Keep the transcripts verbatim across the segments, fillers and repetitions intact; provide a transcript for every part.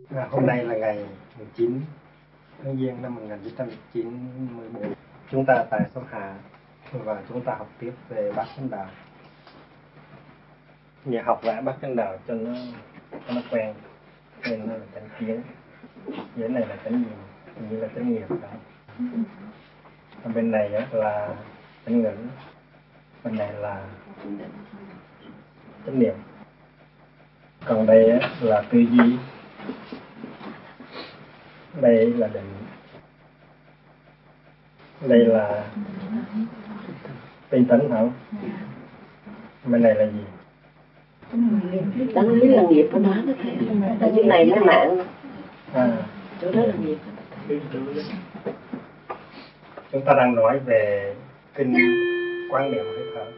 À, hôm nay là ngày mười chín tháng Giêng năm một nghìn chín trăm chín mươi bốn. Chúng ta tại Sông Hà và chúng ta học tiếp về Bát Chánh Đạo. Nhà học vẽ Bát Chánh Đạo cho nó cho nó quen, nên nó là chánh kiến, dưới này là chánh niệm, như là chánh nghiệp đó. Ở bên này á, là chánh ngữ, bên này là chánh niệm. Còn đây á, là tư duy, đây là định, đây là tinh tấn hả? Bên này là gì? Tấn lý là nghiệp của nó đó thầy. Ở chỗ này nó mạng, À, chỗ đó là nghiệp. chúng ta đang nói về kinh Quán Niệm hơi thở.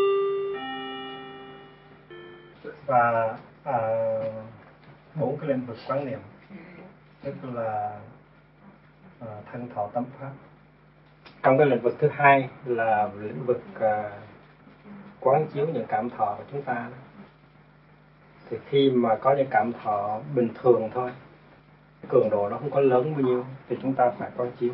Và à, bốn cái lĩnh vực quán niệm, tức là à, thân thọ tâm pháp. Trong cái lĩnh vực thứ hai là lĩnh vực à, quán chiếu những cảm thọ của chúng ta. Thì khi mà có những cảm thọ bình thường thôi, cường độ nó không có lớn bao nhiêu, thì chúng ta phải quán chiếu.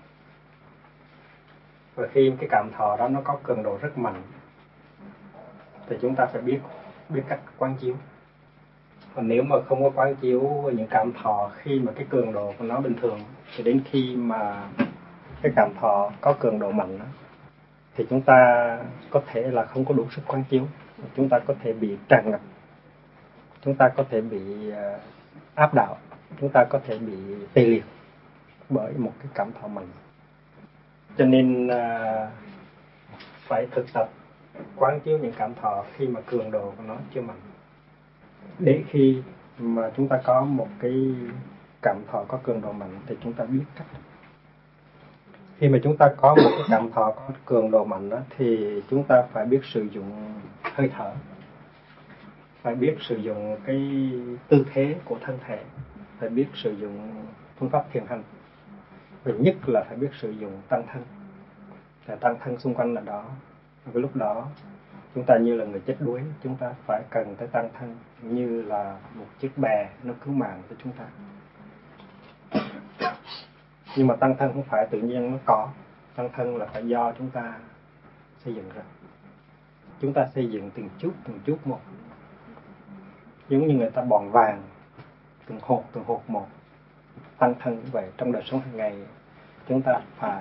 Và khi cái cảm thọ đó nó có cường độ rất mạnh, thì chúng ta phải biết biết cách quán chiếu. Còn nếu mà không có quán chiếu những cảm thọ khi mà cái cường độ của nó bình thường, thì đến khi mà cái cảm thọ có cường độ mạnh đó, thì chúng ta có thể là không có đủ sức quán chiếu, chúng ta có thể bị tràn ngập, chúng ta có thể bị áp đảo, chúng ta có thể bị tê liệt bởi một cái cảm thọ mạnh. Cho nên à, phải thực tập quán chiếu những cảm thọ khi mà cường độ của nó chưa mạnh, để khi mà chúng ta có một cái cảm thọ có cường độ mạnh thì chúng ta biết cách. Khi mà chúng ta có một cái cảm thọ có cường độ mạnh đó, thì chúng ta phải biết sử dụng hơi thở, phải biết sử dụng cái tư thế của thân thể, phải biết sử dụng phương pháp thiền hành, và nhất là phải biết sử dụng tăng thân. Và tăng thân xung quanh là đó. Và lúc đó chúng ta như là người chết đuối, chúng ta phải cần tới tăng thân như là một chiếc bè nó cứu mạng cho chúng ta. Nhưng mà tăng thân không phải tự nhiên nó có, tăng thân là phải do chúng ta xây dựng ra. Chúng ta xây dựng từng chút từng chút một, giống như người ta bòn vàng từng hột từng hột một. Tăng thân như vậy, trong đời sống hàng ngày chúng ta phải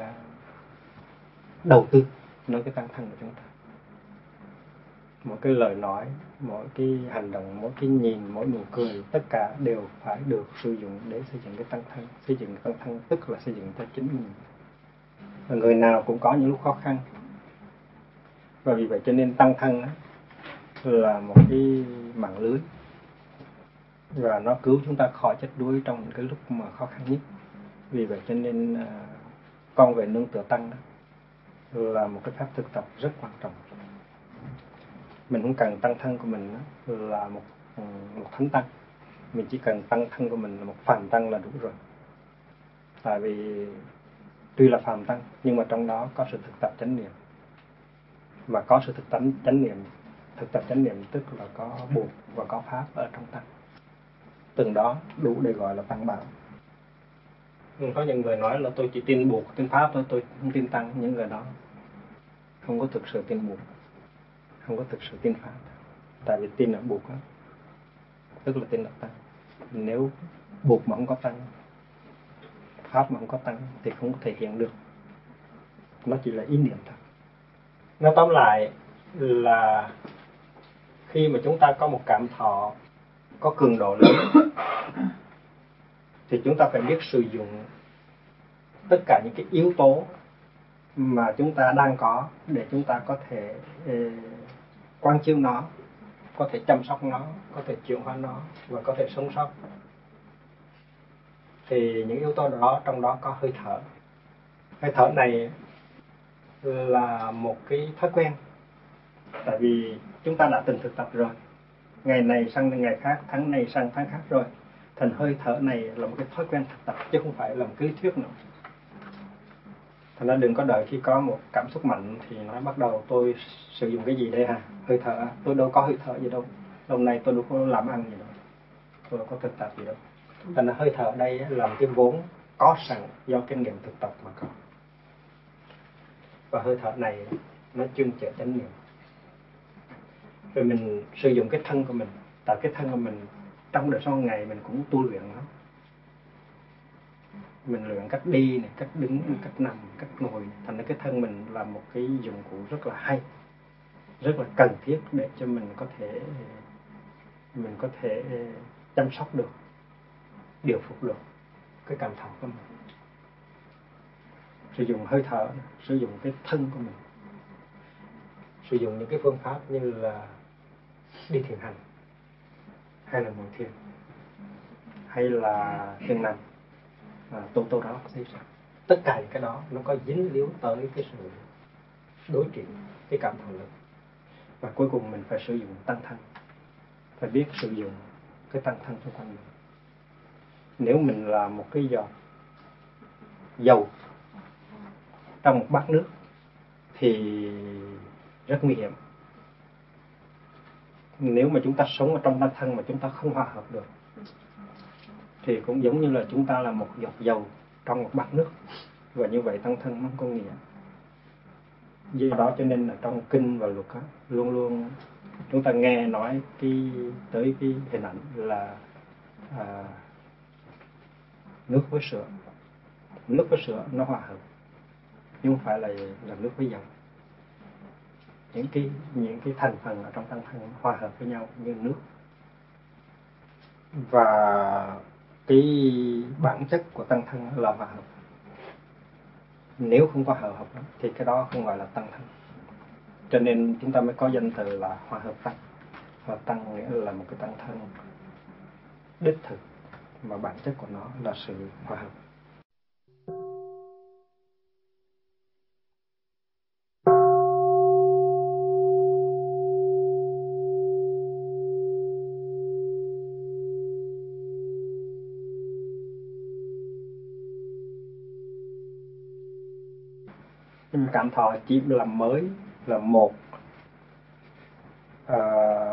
đầu tư nơi cái tăng thân của chúng ta. Mỗi cái lời nói, mỗi cái hành động, mỗi cái nhìn, mỗi nụ cười, tất cả đều phải được sử dụng để xây dựng cái tăng thân. Xây dựng tăng thân tức là xây dựng cho chính mình. Và người nào cũng có những lúc khó khăn, và vì vậy cho nên tăng thân đó là một cái mạng lưới, và nó cứu chúng ta khỏi chết đuối trong những cái lúc mà khó khăn nhất. Vì vậy cho nên à, con về nương tựa tăng đó là một cái pháp thực tập rất quan trọng. Mình không cần tăng thân của mình đó là một một thánh tăng, mình chỉ cần tăng thân của mình là một phàm tăng là đủ rồi. Tại vì tuy là phàm tăng nhưng mà trong đó có sự thực tập chánh niệm, mà có sự thực tập chánh niệm, thực tập chánh niệm tức là có buộc và có pháp ở trong tăng. Từng đó đủ để gọi là tăng bảo. Có những người nói là tôi chỉ tin buộc, tin pháp thôi, tôi không tin tăng. Những người đó không có thực sự tin buộc, không có thực sự tin pháp. Tại vì tin ở buộc đó, tức là tin ở tăng. Nếu buộc mà không có tăng, pháp mà không có tăng thì không có thể hiện được. Nó chỉ là ý niệm thôi. Nói tóm lại là khi mà chúng ta có một cảm thọ có cường độ lớn thì chúng ta phải biết sử dụng tất cả những cái yếu tố mà chúng ta đang có để chúng ta có thể eh, quán chiếu nó, có thể chăm sóc nó, có thể chuyển hóa nó và có thể sống sót. Thì những yếu tố đó, trong đó có hơi thở. Hơi thở này là một cái thói quen, tại vì chúng ta đã từng thực tập rồi, ngày này sang ngày khác, tháng này sang tháng khác rồi. Thành hơi thở này là một cái thói quen thực tập chứ không phải là một cái lý thuyết nữa. Thành ra đừng có đợi khi có một cảm xúc mạnh thì nói bắt đầu tôi sử dụng cái gì đây hả? Hơi thở, tôi đâu có hơi thở gì đâu. Hôm nay tôi đâu có làm ăn gì đâu, tôi đâu có thực tập gì đâu. Thành hơi thở ở đây là một cái vốn có sẵn do kinh nghiệm thực tập mà có. Và hơi thở này nó chuyên chở chánh niệm. Rồi mình sử dụng cái thân của mình, tại cái thân của mình trong đời sống ngày mình cũng tu luyện nó. Mình luyện cách đi này, cách đứng, cách nằm, cách ngồi. Thành ra cái thân mình là một cái dụng cụ rất là hay, rất là cần thiết để cho mình có thể mình có thể chăm sóc được, điều phục được cái cảm thọ của mình. Sử dụng hơi thở, sử dụng cái thân của mình, sử dụng những cái phương pháp như là đi thiền hành, hay là ngồi thiền, hay là thiền nằm, à, tô tô đó. Tất cả những cái đó nó có dính líu tới cái sự đối trị, cái cảm thọ lực. Và cuối cùng mình phải sử dụng tăng thân, phải biết sử dụng cái tăng thân xung quanh mình. Nếu mình là một cái giọt dầu trong một bát nước thì rất nguy hiểm. Nếu mà chúng ta sống ở trong tăng thân mà chúng ta không hòa hợp được thì cũng giống như là chúng ta là một giọt dầu trong một bát nước, và như vậy tăng thân nó không có nghĩa. Do đó cho nên là trong kinh và luật á, luôn luôn chúng ta nghe nói cái tới cái hình ảnh là à, nước với sữa. Nước với sữa nó hòa hợp, nhưng không phải là là nước với dầu. Những cái những cái thành phần ở trong tăng thân hòa hợp với nhau như nước. Và cái bản chất của tăng thân là hòa hợp. Nếu không có hòa hợp thì cái đó không gọi là tăng thân. Cho nên chúng ta mới có danh từ là hòa hợp tăng. Hòa tăng nghĩa là một cái tăng thân đích thực, mà bản chất của nó là sự hòa hợp. Nhưng cảm thọ chỉ là mới, là một à,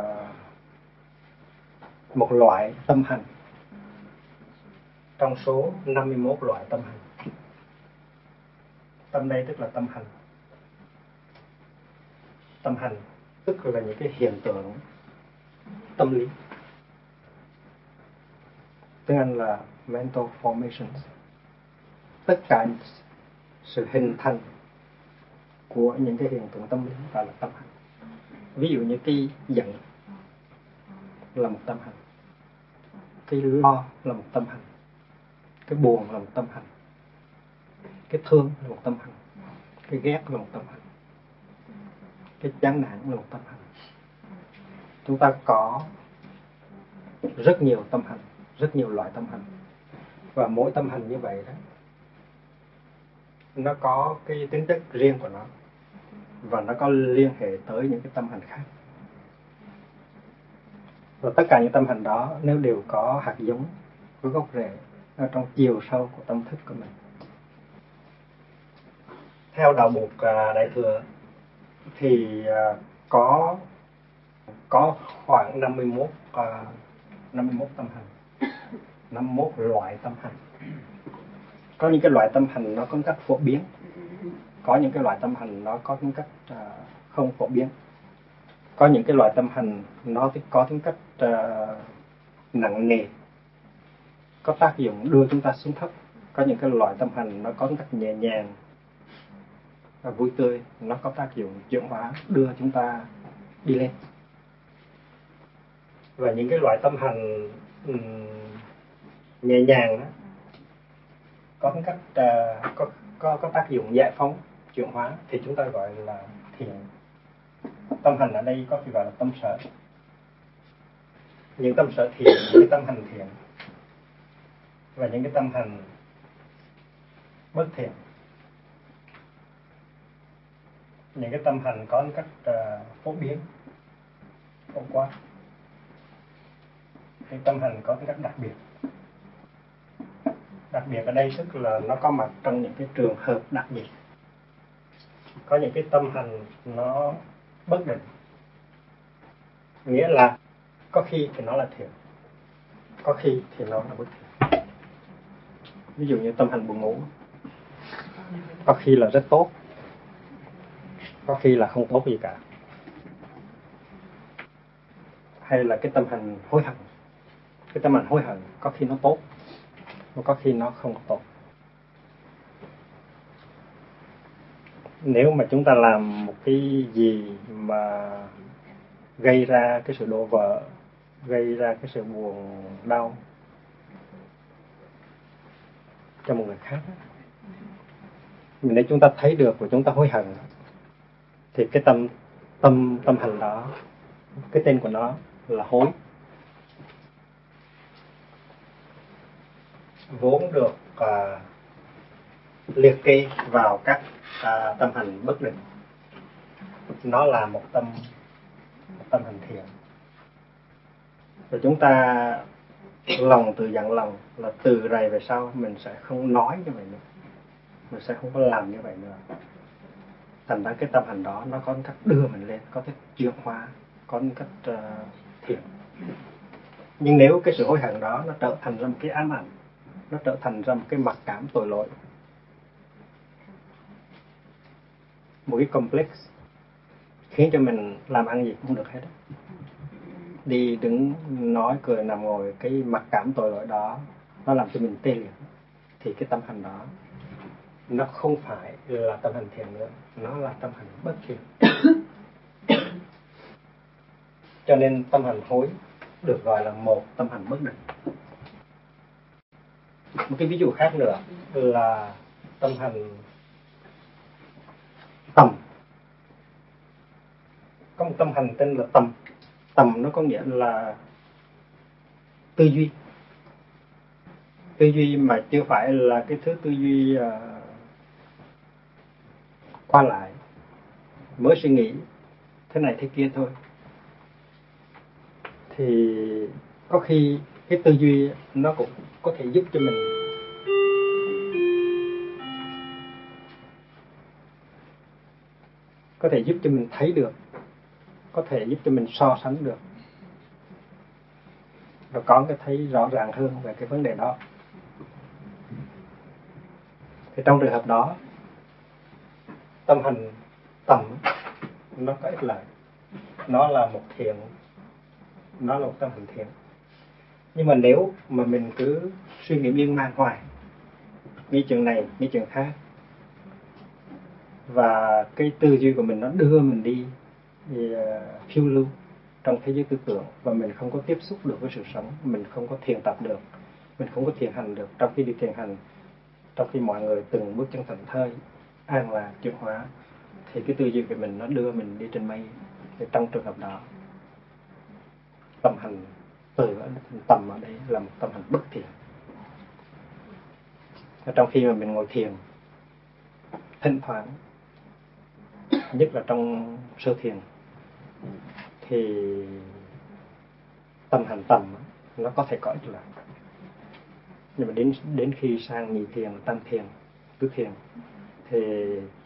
một loại tâm hành trong số năm mươi mốt loại tâm hành. Tâm đây tức là tâm hành. Tâm hành tức là những cái hiện tượng tâm lý. Tiếng Anh là mental formations. Tất cả sự hình thành của những cái hiện tượng tâm lý gọi là tâm hành. Ví dụ như cái giận là một tâm hành, cái lo là một tâm hành, cái buồn là một tâm hành, cái thương là một tâm hành, cái ghét là một tâm hành, cái chán nản là một tâm hành. Chúng ta có rất nhiều tâm hành, rất nhiều loại tâm hành. Và mỗi tâm hành như vậy đó, nó có cái tính chất riêng của nó, và nó có liên hệ tới những cái tâm hành khác. Và tất cả những tâm hành đó nếu đều có hạt giống, có gốc rễ ở trong chiều sâu của tâm thức của mình. Theo đạo buộc Đại Thừa thì có có khoảng năm mươi mốt năm mươi mốt tâm hành, năm mươi mốt loại tâm hành. Có những cái loại tâm hành nó có cách phổ biến, có những cái loại tâm hành nó có tính cách uh, không phổ biến. Có những cái loại tâm hành nó có tính cách uh, nặng nề, có tác dụng đưa chúng ta xuống thấp. Có những cái loại tâm hành nó có tính cách nhẹ nhàng và vui tươi, nó có tác dụng chuyển hóa đưa chúng ta đi lên. Và những cái loại tâm hành um, nhẹ nhàng đó, có tính cách uh, có, có, có tác dụng giải phóng, chuyển hóa thì chúng ta gọi là thiện. Tâm hành ở đây có thể gọi là tâm sở. Những tâm sở thiện, những cái tâm hành thiện, và những cái tâm hành bất thiện. Những cái tâm hành có cách uh, phổ biến, phổ quát. Cái tâm hành có cách đặc biệt. Đặc biệt ở đây tức là nó có mặt trong những cái trường hợp đặc biệt. Có những cái tâm hành nó bất định, nghĩa là có khi thì nó là thiện, có khi thì nó là bất thiện. Ví dụ như tâm hành buồn ngủ, có khi là rất tốt, có khi là không tốt gì cả. Hay là cái tâm hành hối hận, cái tâm hành hối hận có khi nó tốt, có khi nó không tốt. Nếu mà chúng ta làm một cái gì mà gây ra cái sự đổ vỡ, gây ra cái sự buồn đau cho một người khác, nếu chúng ta thấy được và chúng ta hối hận, thì cái tâm tâm tâm hành đó, cái tên của nó là hối, vốn được uh, liệt kê vào các uh, tâm hành bất định. Nó là một tâm một tâm hành thiện. Rồi chúng ta lòng từ dặn lòng là từ rày về sau mình sẽ không nói như vậy nữa, mình sẽ không có làm như vậy nữa. Thành ra cái tâm hành đó nó có cách đưa mình lên, có cách chuyển hóa, có cách uh, thiện. Nhưng nếu cái sự hối hận đó nó trở thành ra một cái ám ảnh, nó trở thành ra một cái mặc cảm tội lỗi, một cái complex, khiến cho mình làm ăn gì cũng không được hết. Đi đứng nói cười nằm ngồi, cái mặc cảm tội lỗi đó nó làm cho mình tê liệt, thì cái tâm hành đó nó không phải là tâm hành thiện nữa, nó là tâm hành bất thiện. Cho nên tâm hành hối được gọi là một tâm hành bất định. Một cái ví dụ khác nữa là tâm hành tầm. Có một tâm hành tên là tầm. Tầm nó có nghĩa là tư duy. Tư duy mà chưa phải là cái thứ tư duy uh, qua lại, mới suy nghĩ thế này thế kia thôi. Thì có khi cái tư duy nó cũng có thể giúp cho mình có thể giúp cho mình thấy được, có thể giúp cho mình so sánh được, và có cái thấy rõ ràng hơn về cái vấn đề đó. Thì trong trường hợp đó, tâm hành tầm nó có ích lợi, nó là một thiện, nó là một tâm hành thiện. Nhưng mà nếu mà mình cứ suy nghĩ miên man hoài, nghĩ chuyện này, nghĩ chuyện khác, và cái tư duy của mình nó đưa mình đi thì, uh, phiêu lưu trong thế giới tư tưởng, và mình không có tiếp xúc được với sự sống, mình không có thiền tập được, mình không có thiền hành được. Trong khi đi thiền hành, trong khi mọi người từng bước chân thảnh thơi, an lạc, chuyển hóa, thì cái tư duy của mình nó đưa mình đi trên mây. Thì trong trường hợp đó, tâm hành từ tầm ở đây là một tâm hành bất thiện. Trong khi mà mình ngồi thiền, thỉnh thoảng, nhất là trong sơ thiền, thì tâm hành tầm nó có thể có ích lợi. Nhưng mà đến đến khi sang nhị thiền, tam thiền, tứ thiền, thì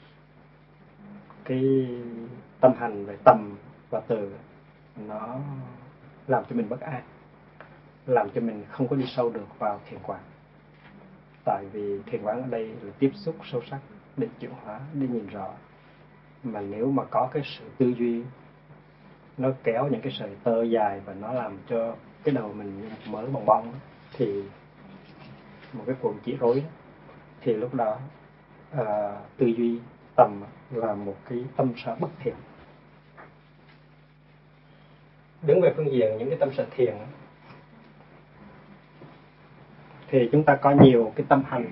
cái tâm hành về tầm và từ nó làm cho mình bất an, làm cho mình không có đi sâu được vào thiền quán. Tại vì thiền quán ở đây là tiếp xúc sâu sắc, để chuyển hóa, để nhìn rõ. Mà nếu mà có cái sự tư duy nó kéo những cái sợi tơ dài và nó làm cho cái đầu mình như một mớ bong bong, thì một cái cuộn chỉ rối, thì lúc đó à, tư duy tầm là một cái tâm sở bất thiện. Đứng về phương diện những cái tâm sở thiện, thì chúng ta có nhiều cái tâm hành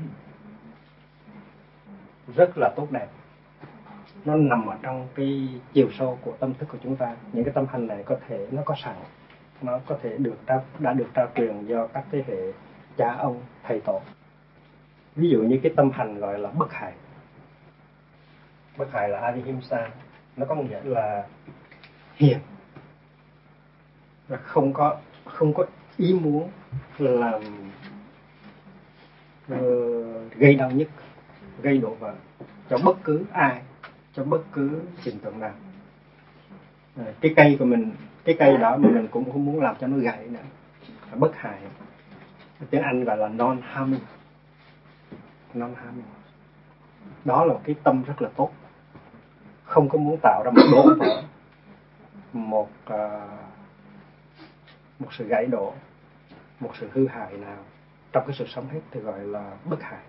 rất là tốt đẹp, nó nằm ở trong cái chiều sâu của tâm thức của chúng ta. Những cái tâm hành này có thể nó có sẵn, nó có thể được trao, đã được trao truyền do các thế hệ cha ông, thầy tổ. Ví dụ như cái tâm hành gọi là bất hại. Bất hại là Ahimsa, nó có nghĩa là hiền, và không có không có ý muốn làm uh, gây đau nhức, gây đổ vỡ cho bất cứ ai, cho bất cứ hiện tượng nào. À, cái cây của mình, cái cây đó mà mình cũng không muốn làm cho nó gãy nữa. Bất hại, tiếng Anh gọi là non-harming, non ham. Đó là một cái tâm rất là tốt, không có muốn tạo ra một đổ vỡ, một uh, một sự gãy đổ, một sự hư hại nào trong cái sự sống hết, thì gọi là bất hại.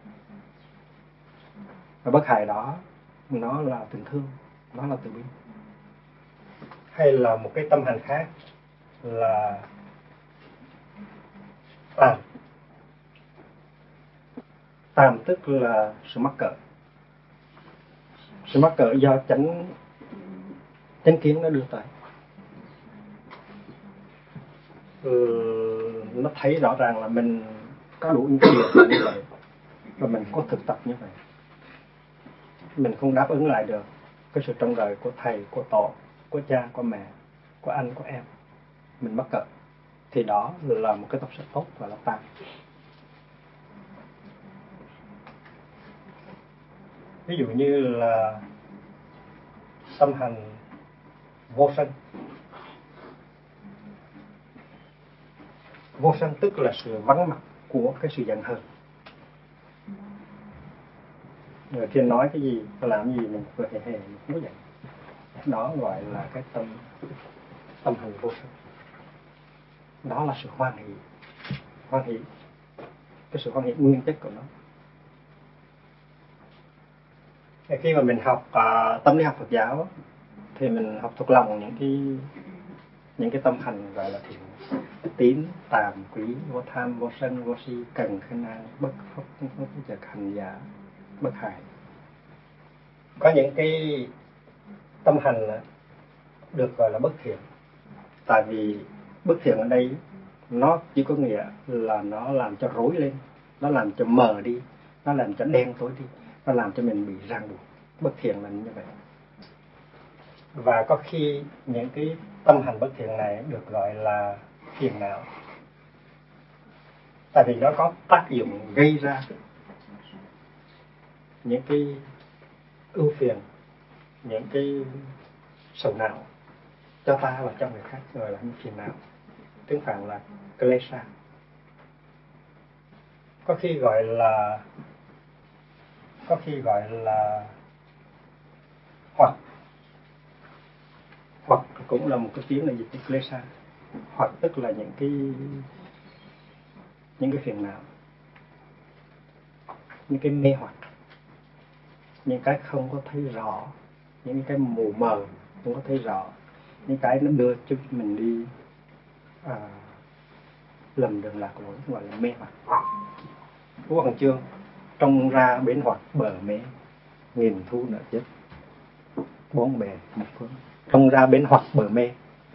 Và bất hại đó nó là tình thương, nó là từ bi. Hay là một cái tâm hành khác là tàm. Tàm tức là sự mắc cỡ. Sự mắc cỡ do chánh chánh kiến nó đưa tới. Ừ, nó thấy rõ ràng là mình có đủ những cái điều như vậy, và mình có thực tập như vậy, mình không đáp ứng lại được cái sự trông đợi của thầy, của tổ, của cha, của mẹ, của anh, của em, mình mắc cỡ, thì đó là một cái tập rất tốt, và là tàm. Ví dụ như là tâm hành vô sân. Vô sân tức là sự vắng mặt của cái sự giận hờn. Người kia nói cái gì, làm gì mình vừa hề hề mình không có giận. Đó gọi là cái tâm tâm hành vô sân. Đó là sự hoan hỷ. Hoan hỷ, cái sự hoan hỷ nguyên chất của nó. Khi mà mình học uh, tâm lý học Phật giáo thì mình học thuộc lòng những cái những cái tâm hành gọi là thiện: tín, tàm, quý, vô tham, vô sân, vô si, cần, khinh an, bất phúc, bất chợt, hành giả, bất hại. Có những cái tâm hành được gọi là bất thiện, tại vì bất thiện ở đây nó chỉ có nghĩa là nó làm cho rối lên, nó làm cho mờ đi, nó làm cho đen tối đi, nó làm cho mình bị ràng buộc. Bất thiện là như vậy. Và có khi những cái tâm hành bất thiện này được gọi là phiền não, tại vì nó có tác dụng gây ra những cái ưu phiền, những cái sầu não cho ta và cho người khác, gọi là những phiền não. Tiếng Phạn là klesha. Có khi gọi là có khi gọi là hoặc hoặc cũng là một cái tiếng là dịch cái klesha. Hoặc tức là những cái những cái phiền não, những cái mê hoặc, những cái không có thấy rõ, những cái mù mờ không có thấy rõ, những cái nó đưa cho mình đi à, lầm đường lạc lối, gọi là mê hoặc. Của Hoàng Chương: trông ra bến hoặc bờ mê, nghìn thu nợ chết, bốn bề một phương. Trông ra bến hoặc bờ mê.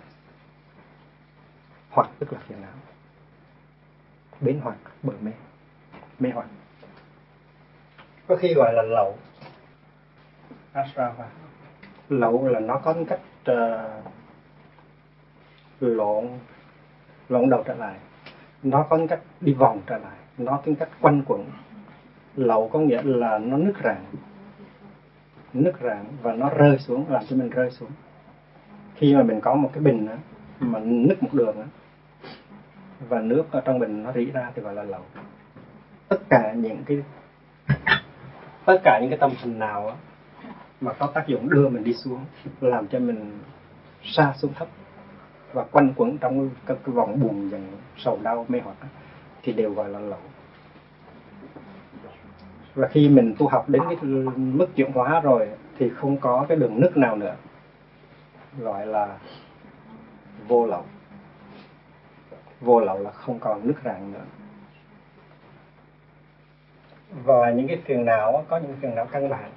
Hoặc tức là phiền não, bến hoặc bờ mê, mê hoặc. Có khi gọi là lậu, asrava. Lậu là nó có cách uh, lộn lộn đầu trở lại, nó có cách đi vòng trở lại, nó có cách quanh quẩn. Lậu có nghĩa là nó nứt rạn, nứt rạn và nó rơi xuống, làm cho mình rơi xuống. Khi mà mình có một cái bình đó, mà nứt một đường đó, và nước ở trong bình nó rỉ ra thì gọi là lậu. Tất cả những cái tất cả những cái tâm hành nào đó, mà có tác dụng đưa mình đi xuống, làm cho mình sa xuống thấp và quanh quẩn trong cái, cái vòng buồn dần sầu đau mê hoặc đó, thì đều gọi là lậu. Và khi mình tu học đến cái mức chuyển hóa rồi thì không có cái đường nứt nào nữa, gọi là vô lậu. Vô lậu là không còn nứt rạn nữa. Và những cái phiền não, có những phiền não căn bản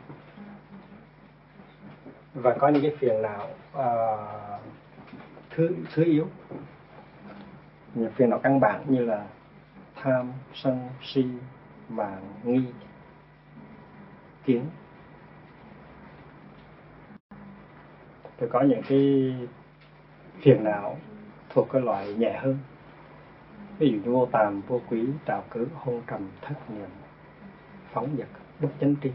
và có những cái phiền não uh, thứ thứ yếu. Những phiền não căn bản như là tham, sân, si, mạn, nghi, kiến. Thì có những cái phiền não thuộc cái loại nhẹ hơn, ví dụ như vô tàm, vô quý, trạo cử, hôn trầm, thất niệm, phóng dật, bất chánh tri.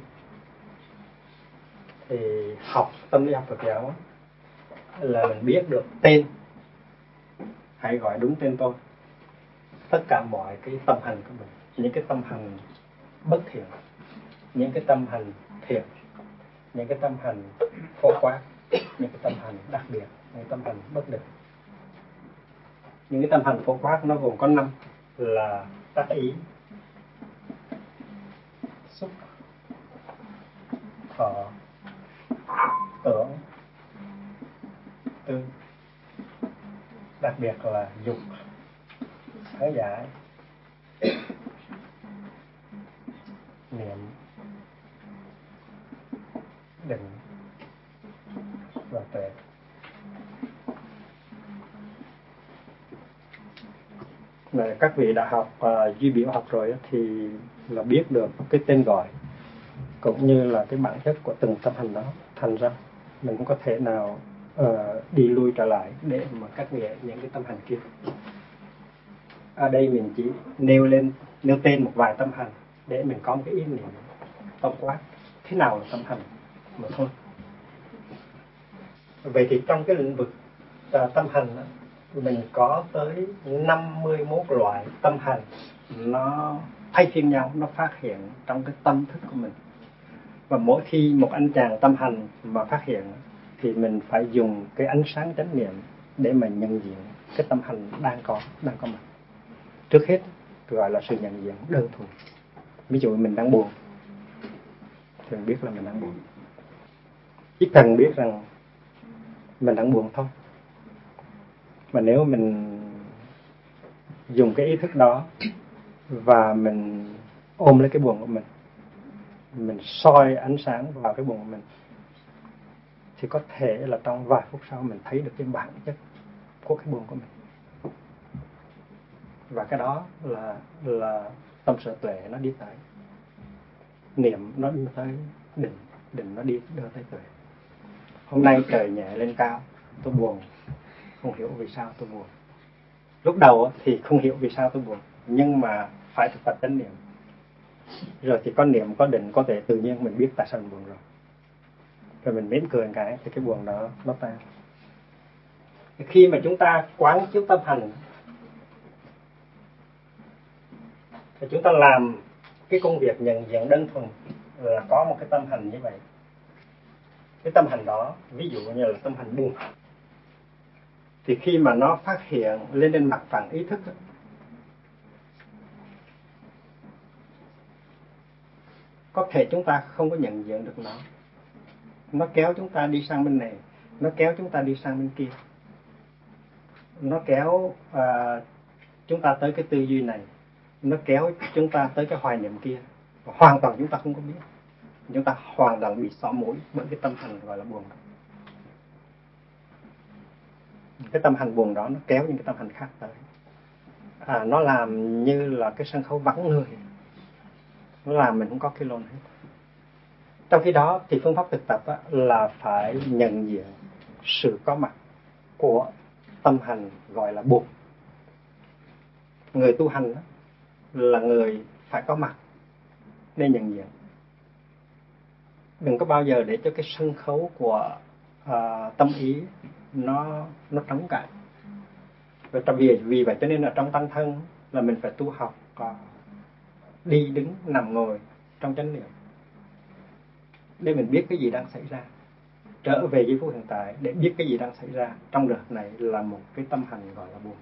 Thì học tâm lý học Phật giáo là mình biết được tên, hãy gọi đúng tên tôi, tất cả mọi cái tâm hành của mình, những cái tâm hành bất thiện, những cái tâm hành thiệt, những cái tâm hành phổ quát, những cái tâm hành đặc biệt, những tâm hành bất định. Những cái tâm hành phổ quát nó gồm có năm là tác ý, xúc, thọ, tưởng, tư, đặc biệt là dục, thái giải, niệm, định và tuệ. Này, các vị đã học uh, duy biểu học rồi thì là biết được cái tên gọi cũng như là cái bản chất của từng tâm hành đó. Thành ra mình không có thể nào uh, đi lui trở lại để mà cắt nghĩa những cái tâm hành kia. Ở đây mình chỉ nêu lên nêu tên một vài tâm hành để mình có một cái ý niệm tổng quát thế nào là tâm hành mà thôi. Vậy thì trong cái lĩnh vực uh, tâm hành đó, mình có tới năm mươi mốt loại tâm hành, nó thay phiên nhau, nó phát hiện trong cái tâm thức của mình. Và mỗi khi một anh chàng tâm hành mà phát hiện thì mình phải dùng cái ánh sáng chánh niệm để mà nhận diện cái tâm hành đang có, đang có mặt. Trước hết gọi là sự nhận diện đơn thuần. Ví dụ mình đang buồn thì mình biết là mình đang buồn. Chỉ cần biết rằng mình đang buồn thôi. Mà nếu mình dùng cái ý thức đó và mình ôm lấy cái buồn của mình, mình soi ánh sáng vào cái buồn của mình, thì có thể là trong vài phút sau mình thấy được cái bản chất của cái buồn của mình. Và cái đó là là tâm sở tuệ nó đi tới, niệm nó đi tới định, định nó đi đưa tới tuệ. Hôm nay trời nhẹ lên cao, tôi buồn, không hiểu vì sao tôi buồn. Lúc đầu thì không hiểu vì sao tôi buồn, nhưng mà phải thực tập chánh niệm. Rồi thì có niệm, có định, có thể tự nhiên mình biết tại sao mình buồn rồi. Rồi mình mỉm cười một cái thì cái buồn đó nó tan. Khi mà chúng ta quán chiếu tâm hành thì chúng ta làm cái công việc nhận diện đơn thuần là có một cái tâm hành như vậy. Cái tâm hành đó, ví dụ như là tâm hành buồn, thì khi mà nó phát hiện lên trên mặt phẳng ý thức, có thể chúng ta không có nhận diện được nó. Nó kéo chúng ta đi sang bên này, nó kéo chúng ta đi sang bên kia. Nó kéo à, chúng ta tới cái tư duy này, nó kéo chúng ta tới cái hoài niệm kia. Hoàn toàn chúng ta không có biết. Chúng ta hoàn toàn bị xỏ mũi bởi cái tâm hành gọi là buồn đó. Cái tâm hành buồn đó nó kéo những cái tâm hành khác tới. À, nó làm như là cái sân khấu vắng người. Nó làm mình không có cái lồn hết. Trong khi đó thì phương pháp thực tập á, là phải nhận diện sự có mặt của tâm hành gọi là buồn. Người tu hành á, là người phải có mặt để nhận diện. Đừng có bao giờ để cho cái sân khấu của à, tâm ý nó nó trống cạn. Và vì vì vậy cho nên là trong tăng thân là mình phải tu học à, đi đứng nằm ngồi trong chánh niệm để mình biết cái gì đang xảy ra, trở về giây phút hiện tại để biết cái gì đang xảy ra trong đợt này là một cái tâm hành gọi là buồn.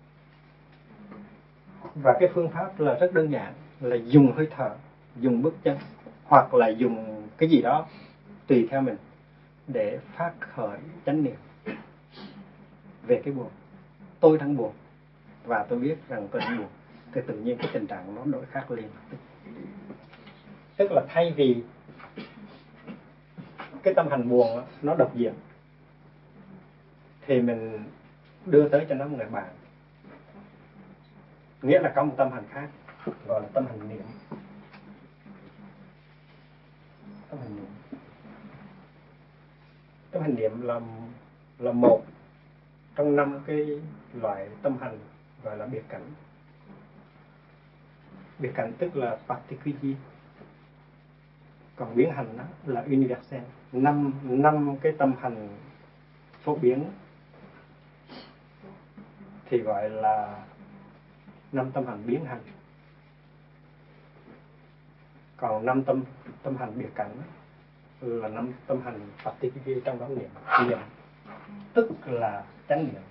Và cái phương pháp là rất đơn giản, là dùng hơi thở, dùng bước chân hoặc là dùng cái gì đó tùy theo mình để phát khởi chánh niệm về cái buồn. Tôi đang buồn và tôi biết rằng tôi đang buồn, thì tự nhiên cái tình trạng nó đổi khác liền. Tức là thay vì cái tâm hành buồn đó, nó độc diện, thì mình đưa tới cho nó một người bạn, nghĩa là có một tâm hành khác gọi là tâm hành niệm. Tâm hành niệm, tâm hành niệm là là một trong năm cái loại tâm hành gọi là biệt cảnh. Biệt cảnh tức là particular, còn biến hành đó là universal. Năm năm cái tâm hành phổ biến thì gọi là năm tâm hành biến hành. Còn năm tâm tâm hành biệt cảnh là năm tâm hành Phật tích trong đó niệm niệm tức là chánh niệm.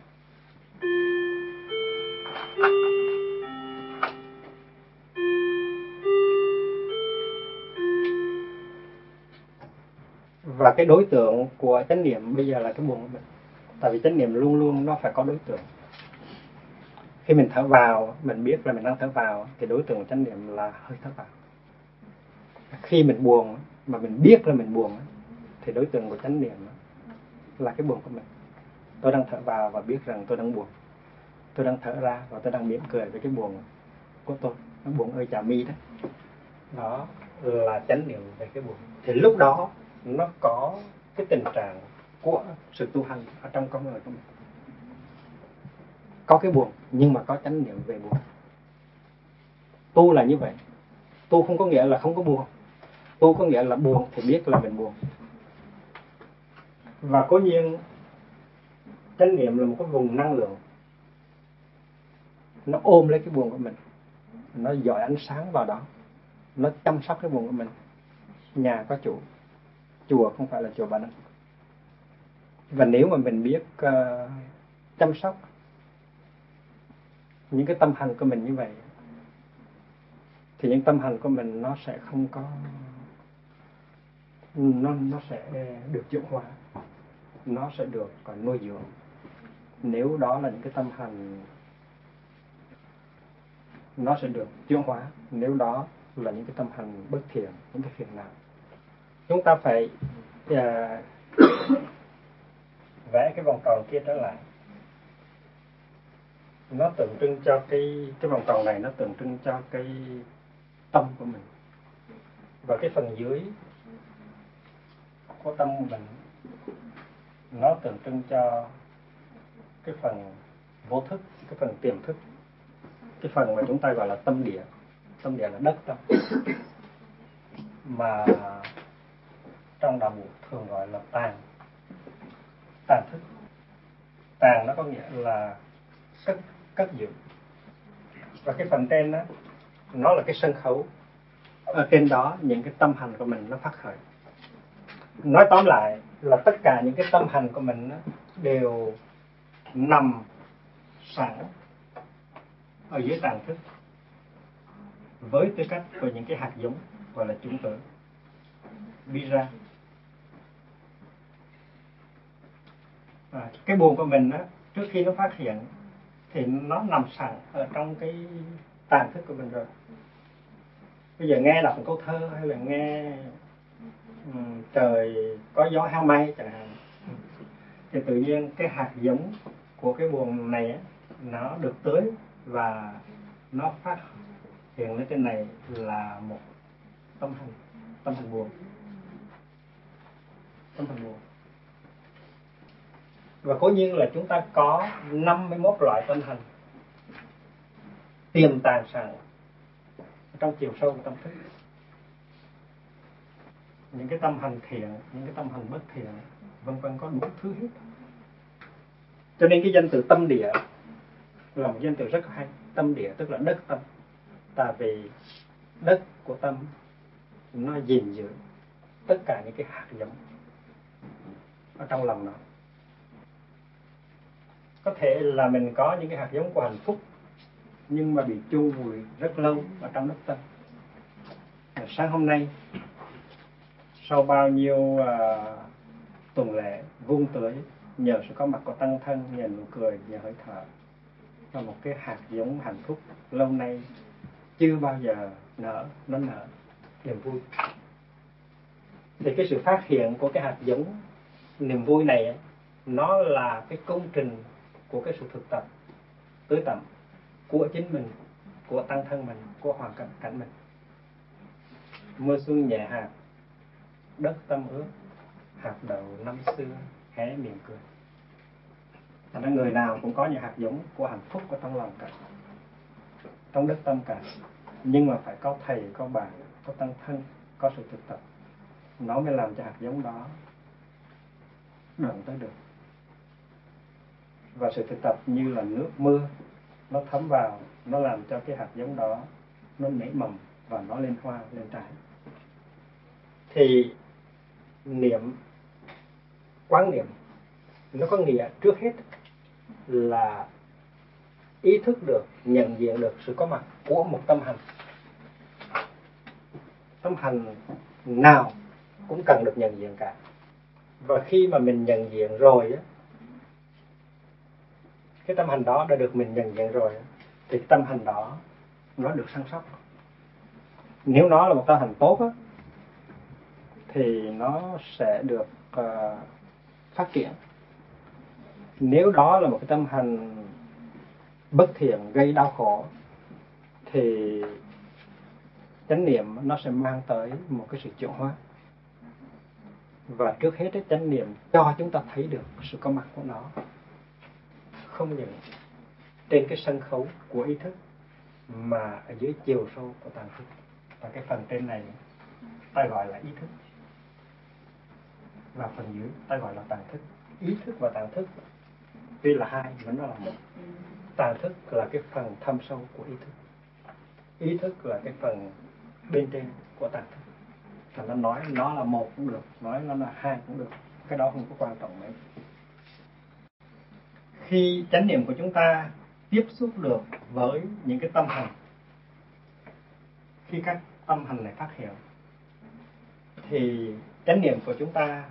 Và cái đối tượng của chánh niệm bây giờ là cái buồn của mình. Tại vì chánh niệm luôn luôn nó phải có đối tượng. Khi mình thở vào, mình biết là mình đang thở vào, thì đối tượng của chánh niệm là hơi thở vào. Khi mình buồn mà mình biết là mình buồn, thì đối tượng của chánh niệm là cái buồn của mình. Tôi đang thở vào và biết rằng tôi đang buồn. Tôi đang thở ra và tôi đang mỉm cười với cái buồn của tôi. Nó buồn ơi chà mi đó. Đó là chánh niệm về cái buồn. Thì lúc đó nó có cái tình trạng của sự tu hành ở trong con người của mình. Có cái buồn nhưng mà có chánh niệm về buồn. Tu là như vậy. Tu không có nghĩa là không có buồn. Tu có nghĩa là buồn thì biết là mình buồn. Và cố nhiên chánh niệm là một cái vùng năng lượng. Nó ôm lấy cái buồn của mình. Nó dọi ánh sáng vào đó. Nó chăm sóc cái buồn của mình. Nhà có chủ. Chùa không phải là chùa Ba Đăng. Và nếu mà mình biết uh, chăm sóc những cái tâm hành của mình như vậy, thì những tâm hành của mình nó sẽ không có, nó nó sẽ được chuyển hóa, nó sẽ được còn nuôi dưỡng. Nếu đó là những cái tâm hành, nó sẽ được chuyển hóa. Nếu đó là những cái tâm hành bất thiện, những cái phiền não, chúng ta phải uh, vẽ cái vòng tròn kia trở lại. Nó tượng trưng cho cái cái vòng tròn này, nó tượng trưng cho cái tâm của mình. Và cái phần dưới của tâm của mình nó tượng trưng cho cái phần vô thức, cái phần tiềm thức, cái phần mà chúng ta gọi là tâm địa. Tâm địa là đất tâm, mà trong đạo Phật thường gọi là tàng. Tàng thức. Tàng nó có nghĩa là cất cất giữ. Và cái phần trên đó, nó là cái sân khấu. Ở trên đó những cái tâm hành của mình nó phát khởi. Nói tóm lại là tất cả những cái tâm hành của mình đó, đều nằm sẵn ở dưới tàng thức, với tư cách của những cái hạt giống gọi là chủng tử Bira. À, cái buồn của mình đó, trước khi nó phát hiện thì nó nằm sẵn ở trong cái tàng thức của mình rồi. Bây giờ nghe đọc một câu thơ hay là nghe um, trời có gió heo may chẳng hạn, thì tự nhiên cái hạt giống của cái buồn này ấy, nó được tưới và nó phát hiện lên trên này là một tâm hành, tâm hành buồn, tâm hành buồn. Và cố nhiên là chúng ta có năm mươi mốt loại tâm hành tiềm tàng sẵn trong chiều sâu của tâm thức. Những cái tâm hành thiện, những cái tâm hành bất thiện, vân vân, có đủ thứ hết. Cho nên cái danh từ tâm địa là một danh từ rất hay. Tâm địa tức là đất tâm. Tại vì đất của tâm nó gìn giữ tất cả những cái hạt giống ở trong lòng nó. Có thể là mình có những cái hạt giống của hạnh phúc, nhưng mà bị chôn vùi rất lâu ở trong đất tâm. Sáng hôm nay, sau bao nhiêu uh, tuần lễ vun tưới, nhờ sự có mặt của tăng thân, nhờ nụ cười, nhờ hơi thở, là một cái hạt giống hạnh phúc lâu nay chưa bao giờ nở, nó nở niềm vui. Thì cái sự phát hiện của cái hạt giống niềm vui này, nó là cái công trình của cái sự thực tập tưới tẩm của chính mình, của tăng thân mình, của hoàn cảnh cảnh mình. Mưa xuân nhẹ hạt, đất tâm ướt, hạt đậu năm xưa hé miệng cười. Thành ra người nào cũng có những hạt giống của hạnh phúc ở trong lòng cả, trong đất tâm cả. Nhưng mà phải có thầy, có bạn, có tăng thân, có sự thực tập, nó mới làm cho hạt giống đó đậm tới được. Và sự thực tập như là nước mưa, nó thấm vào, nó làm cho cái hạt giống đó nó nảy mầm và nó lên hoa, lên trái. thì niệm, quán niệm nó có nghĩa trước hết là ý thức được, nhận diện được sự có mặt của một tâm hành. Tâm hành nào cũng cần được nhận diện cả. Và khi mà mình nhận diện rồi á, cái tâm hành đó đã được mình nhận diện rồi, thì tâm hành đó nó được săn sóc. Nếu nó là một tâm hành tốt á, thì nó sẽ được uh, phát triển. Nếu đó là một cái tâm hành bất thiện gây đau khổ, thì chánh niệm nó sẽ mang tới một cái sự chuyển hóa. Và trước hết cái chánh niệm cho chúng ta thấy được sự có mặt của nó, không những trên cái sân khấu của ý thức, mà ở dưới chiều sâu của tàng thức. Và cái phần trên này ta gọi là ý thức, và phần dưới ta gọi là tàng thức. Ý thức và tàng thức tuy là hai, vẫn nó là một. Tàng thức là cái phần thâm sâu của ý thức, ý thức là cái phần bên trên của tàng thức. Thành nó nói nó là một cũng được, nói nó là hai cũng được, cái đó không có quan trọng mấy. Khi chánh niệm của chúng ta tiếp xúc được với những cái tâm hành, khi các tâm hành này phát hiện, thì chánh niệm của chúng ta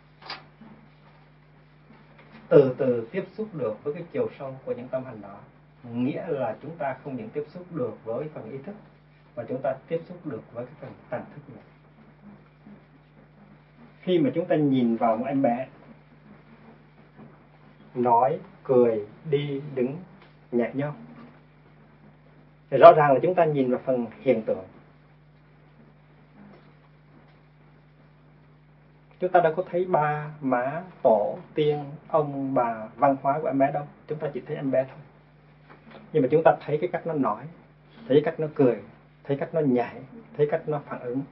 từ từ tiếp xúc được với cái chiều sâu của những tâm hành đó. Nghĩa là chúng ta không những tiếp xúc được với phần ý thức, mà chúng ta tiếp xúc được với cái phần tàng thức nữa. Khi mà chúng ta nhìn vào một em bé, nói, cười, đi, đứng, nhạc nhót, thì rõ ràng là chúng ta nhìn vào phần hiện tượng. Chúng ta đâu có thấy ba, má, tổ, tiên, ông, bà, văn hóa của em bé đâu. Chúng ta chỉ thấy em bé thôi. Nhưng mà chúng ta thấy cái cách nó nói, thấy cách nó cười, thấy cách nó nhảy, thấy cách nó phản ứng.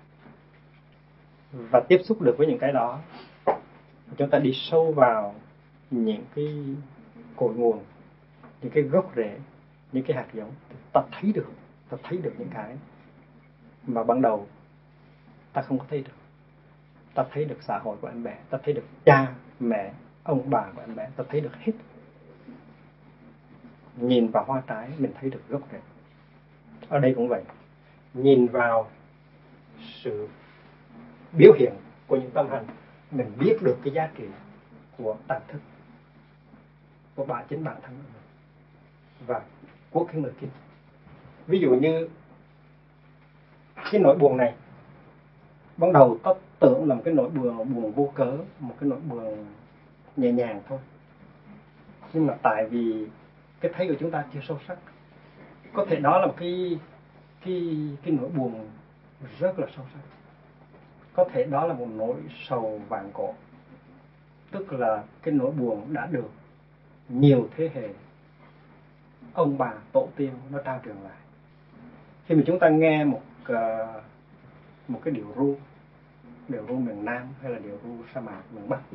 Và tiếp xúc được với những cái đó, chúng ta đi sâu vào những cái cội nguồn, những cái gốc rễ, những cái hạt giống. Ta thấy được, ta thấy được những cái mà ban đầu ta không có thấy được. Ta thấy được xã hội của em bé, ta thấy được cha, mẹ, ông bà của em bé, ta thấy được hết. Nhìn vào hoa trái, mình thấy được gốc rễ. Ở đây cũng vậy. Nhìn vào sự biểu hiện của những tâm hành, mình biết được cái giá trị của tàng thức, của bà chính bản thân mình và của cái người kia. Ví dụ như cái nỗi buồn này, ban đầu ta tưởng là một cái nỗi buồn, buồn vô cớ, một cái nỗi buồn nhẹ nhàng thôi. Nhưng mà tại vì cái thấy của chúng ta chưa sâu sắc, có thể đó là một cái cái cái nỗi buồn rất là sâu sắc. Có thể đó là một nỗi sầu vạn cổ, tức là cái nỗi buồn đã được nhiều thế hệ ông bà tổ tiên nó trao truyền lại. Khi mà chúng ta nghe một uh, một cái điệu ru, điệu ru miền Nam hay là điệu ru sa mạc miền Bắc,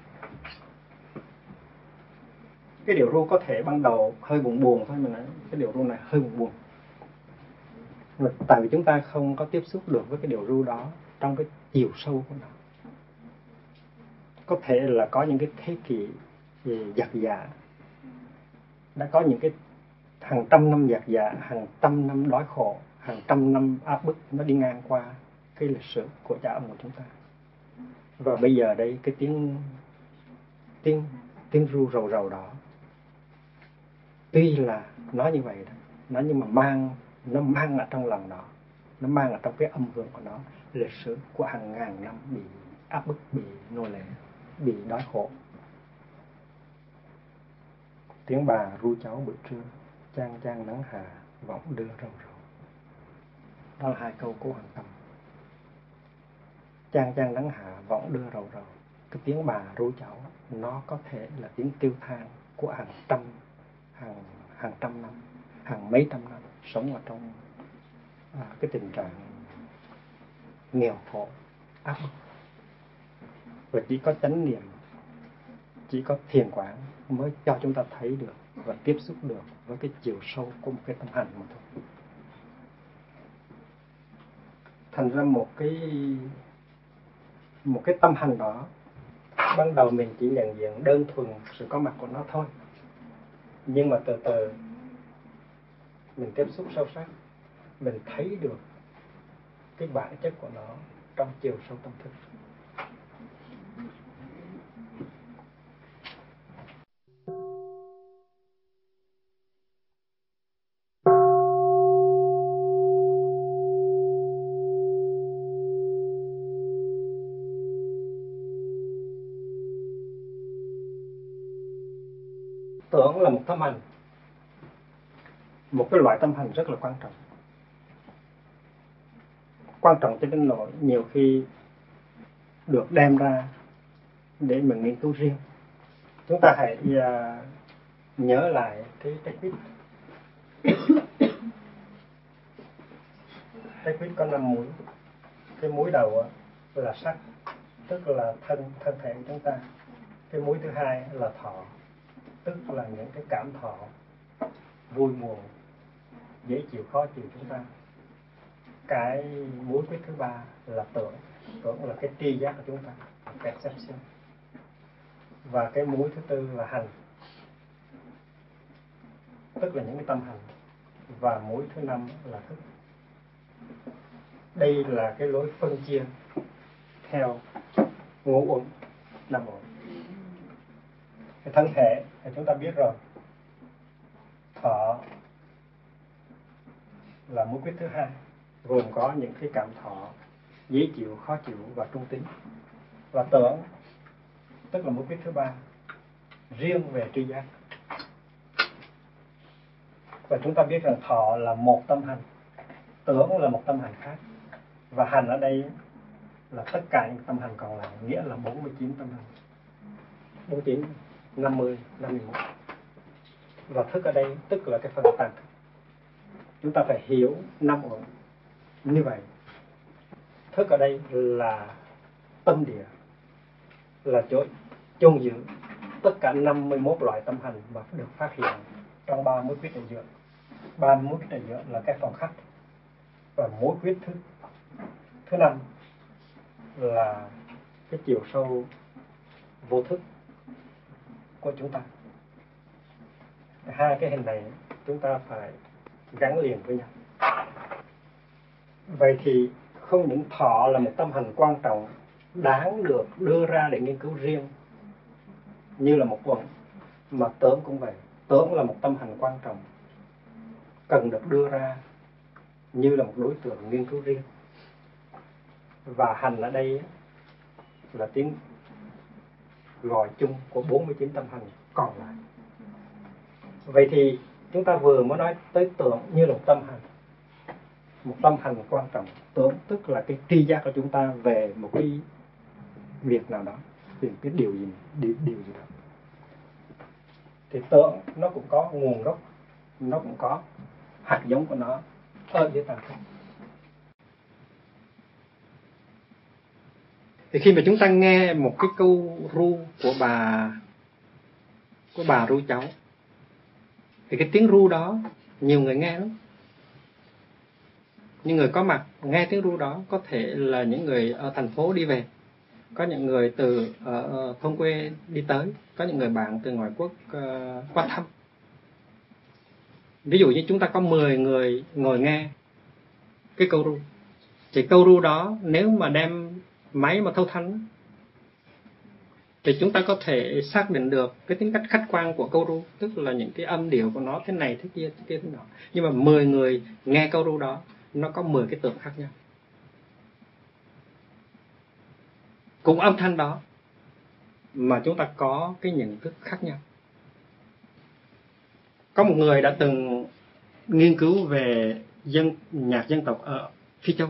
cái điệu ru có thể ban đầu hơi buồn buồn thôi, mình nói cái điệu ru này hơi buồn buồn. Mà tại vì chúng ta không có tiếp xúc được với cái điệu ru đó trong cái chiều sâu của nó. Có thể là có những cái thế kỷ giặc giả, đã có những cái hàng trăm năm giặc giả, hàng trăm năm đói khổ, hàng trăm năm áp bức nó đi ngang qua cái lịch sử của cha ông của chúng ta. Và bây giờ đây cái tiếng tiếng tiếng ru rầu rầu đó, tuy là nó như vậy đó, nó nhưng mà mang nó mang ở trong lòng đó, nó mang ở trong cái âm hưởng của nó lịch sử của hàng ngàn năm bị áp bức, bị nô lệ, bị đói khổ. Tiếng bà ru cháu buổi trưa, chang chang nắng hà vọng đưa rầu rầu. Đó là hai câu của Hoàng Tâm. Chang chang nắng hà vọng đưa rầu rầu. Cái tiếng bà ru cháu nó có thể là tiếng kêu than của hàng trăm hàng hàng trăm năm, hàng mấy trăm năm sống ở trong à, cái tình trạng nghèo khổ, áp bức. Và chỉ có chánh niệm, chỉ có thiền quán mới cho chúng ta thấy được và tiếp xúc được với cái chiều sâu của một cái tâm hành mà thôi. Thành ra một cái một cái tâm hành đó, ban đầu mình chỉ nhận diện đơn thuần sự có mặt của nó thôi, nhưng mà từ từ mình tiếp xúc sâu sắc, mình thấy được cái bản chất của nó trong chiều sâu tâm thức. Tưởng là một tâm hành, một cái loại tâm hành rất là quan trọng. Quan trọng cho đến nỗi nhiều khi được đem ra để mình nghiên cứu riêng. Chúng ta hãy uh, nhớ lại cái cái quýt. Cái quýt có năm múi. Cái múi đầu là sắc, tức là thân thân thể của chúng ta. Cái múi thứ hai là thọ, tức là những cái cảm thọ vui buồn, dễ chịu khó chịu chúng ta. Cái múi quýt thứ ba là tưởng, tưởng là cái tri giác của chúng ta, perception. Và cái múi thứ tư là hành, tức là những cái tâm hành. Và múi thứ năm là thức. Đây là cái lối phân chia theo ngũ uẩn năm uẩn. Cái thân thể thì chúng ta biết rồi, thọ là múi quýt thứ hai, gồm có những cái cảm thọ dễ chịu, khó chịu và trung tính. Và tưởng, tức là múi quýt thứ ba, riêng về tri giác. Và chúng ta biết rằng thọ là một tâm hành, tưởng là một tâm hành khác, và hành ở đây là tất cả những tâm hành còn lại, nghĩa là bốn mươi chín tâm hành. bốn mươi chín, năm mươi, năm mươi mốt. Và thức ở đây tức là cái phần tàn thức. Chúng ta phải hiểu năm uẩn như vậy. Thức ở đây là tâm địa, là chỗ chôn giữ tất cả năm mươi mốt loại tâm hành mà được phát hiện trong ba múi quýt ở giữa. Ba múi quýt ở giữa là cái phòng khách. Và múi quýt thứ thứ năm là cái chiều sâu vô thức của chúng ta. Hai cái hình này chúng ta phải gắn liền với nhau. Vậy thì không những thọ là một tâm hành quan trọng, đáng được đưa ra để nghiên cứu riêng như là một uẩn, mà tưởng cũng vậy. Tưởng là một tâm hành quan trọng, cần được đưa ra như là một đối tượng nghiên cứu riêng. Và hành ở đây là tiếng gọi chung của bốn mươi chín tâm hành còn lại. Vậy thì chúng ta vừa mới nói tới tưởng như là một tâm hành, một tâm hành quan trọng. Tưởng tức là cái tri giác của chúng ta về một cái việc nào đó, về cái điều gì, điều, điều gì đó. Thì tưởng nó cũng có nguồn gốc, nó cũng có hạt giống của nó ở dưới tàn thức. Thì khi mà chúng ta nghe một cái câu ru của bà của bà ru cháu, thì cái tiếng ru đó nhiều người nghe lắm. Những người có mặt nghe tiếng ru đó có thể là những người ở thành phố đi về, có những người từ uh, thôn quê đi tới, có những người bạn từ ngoại quốc uh, qua thăm. Ví dụ như chúng ta có mười người ngồi nghe cái câu ru, thì câu ru đó nếu mà đem máy mà thâu thanh thì chúng ta có thể xác định được cái tính cách khách quan của câu ru, tức là những cái âm điệu của nó thế này, thế kia, thế kia, thế nọ. Nhưng mà mười người nghe câu ru đó, nó có mười cái tưởng khác nhau. Cùng âm thanh đó mà chúng ta có cái nhận thức khác nhau. Có một người đã từng nghiên cứu về dân nhạc dân tộc ở Phi Châu.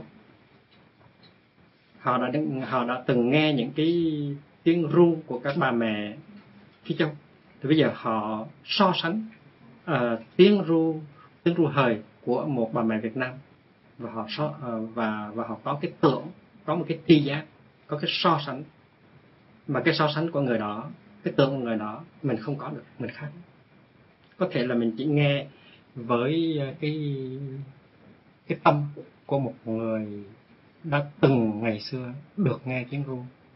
Họ đã họ đã từng nghe những cái tiếng ru của các bà mẹ Phi Châu. Thì bây giờ họ so sánh uh, tiếng ru tiếng ru hời của một bà mẹ Việt Nam, và họ so, uh, và và họ có cái tưởng, có một cái tri giác, có cái so sánh. Mà cái so sánh của người đó, cái tưởng của người đó mình không có được, mình khác. Có thể là mình chỉ nghe với cái cái tâm của một người đã từng ngày xưa được nghe tiếng ru,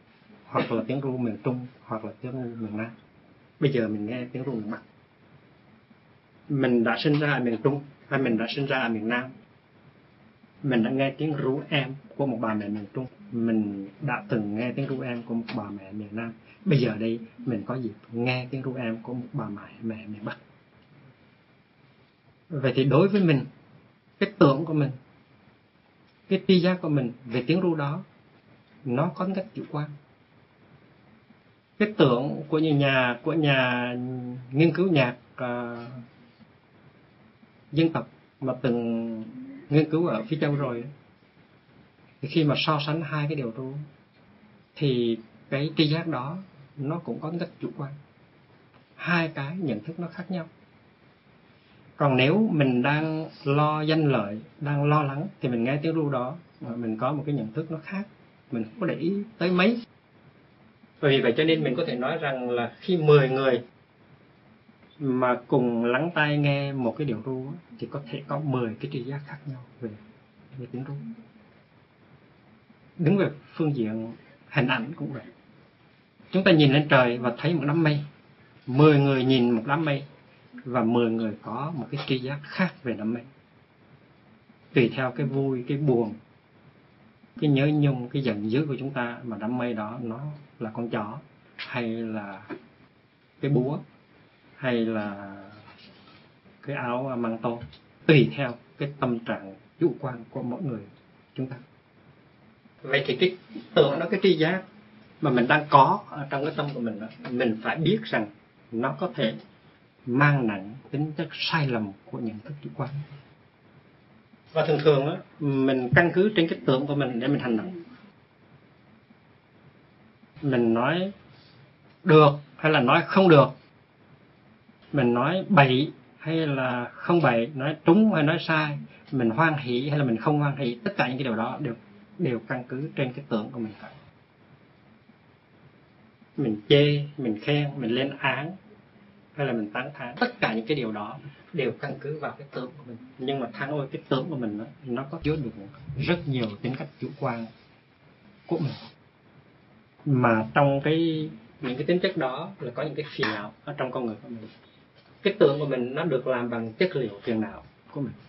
hoặc là tiếng ru miền Trung, hoặc là tiếng ru miền Nam. Bây giờ mình nghe tiếng ru miền Bắc. Mình đã sinh ra ở miền Trung hay mình đã sinh ra ở miền Nam, mình đã nghe tiếng ru em của một bà mẹ miền Trung, mình đã từng nghe tiếng ru em của một bà mẹ miền Nam. Bây giờ đây mình có dịp nghe tiếng ru em của một bà mẹ, mẹ miền Bắc. Vậy thì đối với mình, cái tưởng của mình, cái tri giác của mình về tiếng ru đó, nó có cách chủ quan. Cái tưởng của nhà, nhà của nhà nghiên cứu nhạc uh, dân tộc mà từng nghiên cứu ở phía Châu rồi, thì khi mà so sánh hai cái điều ru thì cái tri giác đó nó cũng có cách chủ quan. Hai cái nhận thức nó khác nhau. Còn nếu mình đang lo danh lợi, đang lo lắng, thì mình nghe tiếng ru đó mà mình có một cái nhận thức nó khác, mình không có để ý tới mấy. Vì vậy cho nên mình có thể nói rằng là khi mười người mà cùng lắng tai nghe một cái điều ru thì có thể có mười cái tri giác khác nhau về, về tiếng ru. Đứng về phương diện hình ảnh cũng vậy. Chúng ta nhìn lên trời và thấy một đám mây. Mười người nhìn một đám mây và mười người có một cái tri giác khác về đám mây. Tùy theo cái vui, cái buồn, cái nhớ nhung, cái giận dữ của chúng ta mà đám mây đó nó là con chó, hay là cái búa, hay là cái áo măng tô. Tùy theo cái tâm trạng chủ quan của mỗi người chúng ta. Vậy thì cái tưởng đó, cái tri giác mà mình đang có ở trong cái tâm của mình đó, mình phải biết rằng nó có thể mang nặng tính chất sai lầm của nhận thức chủ quan. Và thường thường đó, mình căn cứ trên cái tưởng của mình để mình hành động. Mình nói được hay là nói không được, mình nói bậy hay là không bậy, nói trúng hay nói sai, mình hoan hỷ hay là mình không hoan hỷ, tất cả những cái điều đó đều đều căn cứ trên cái tưởng của mình cả. Mình chê, mình khen, mình lên án hay là mình tán thán, tất cả những cái điều đó đều căn cứ vào cái tưởng của mình. Nhưng mà thằng ơi, cái tưởng của mình đó, nó có chứa được rất nhiều tính cách chủ quan của mình. Mà trong cái những cái tính chất đó là có những cái phiền não ở trong con người của mình. Cái tưởng của mình nó được làm bằng chất liệu phiền não của mình.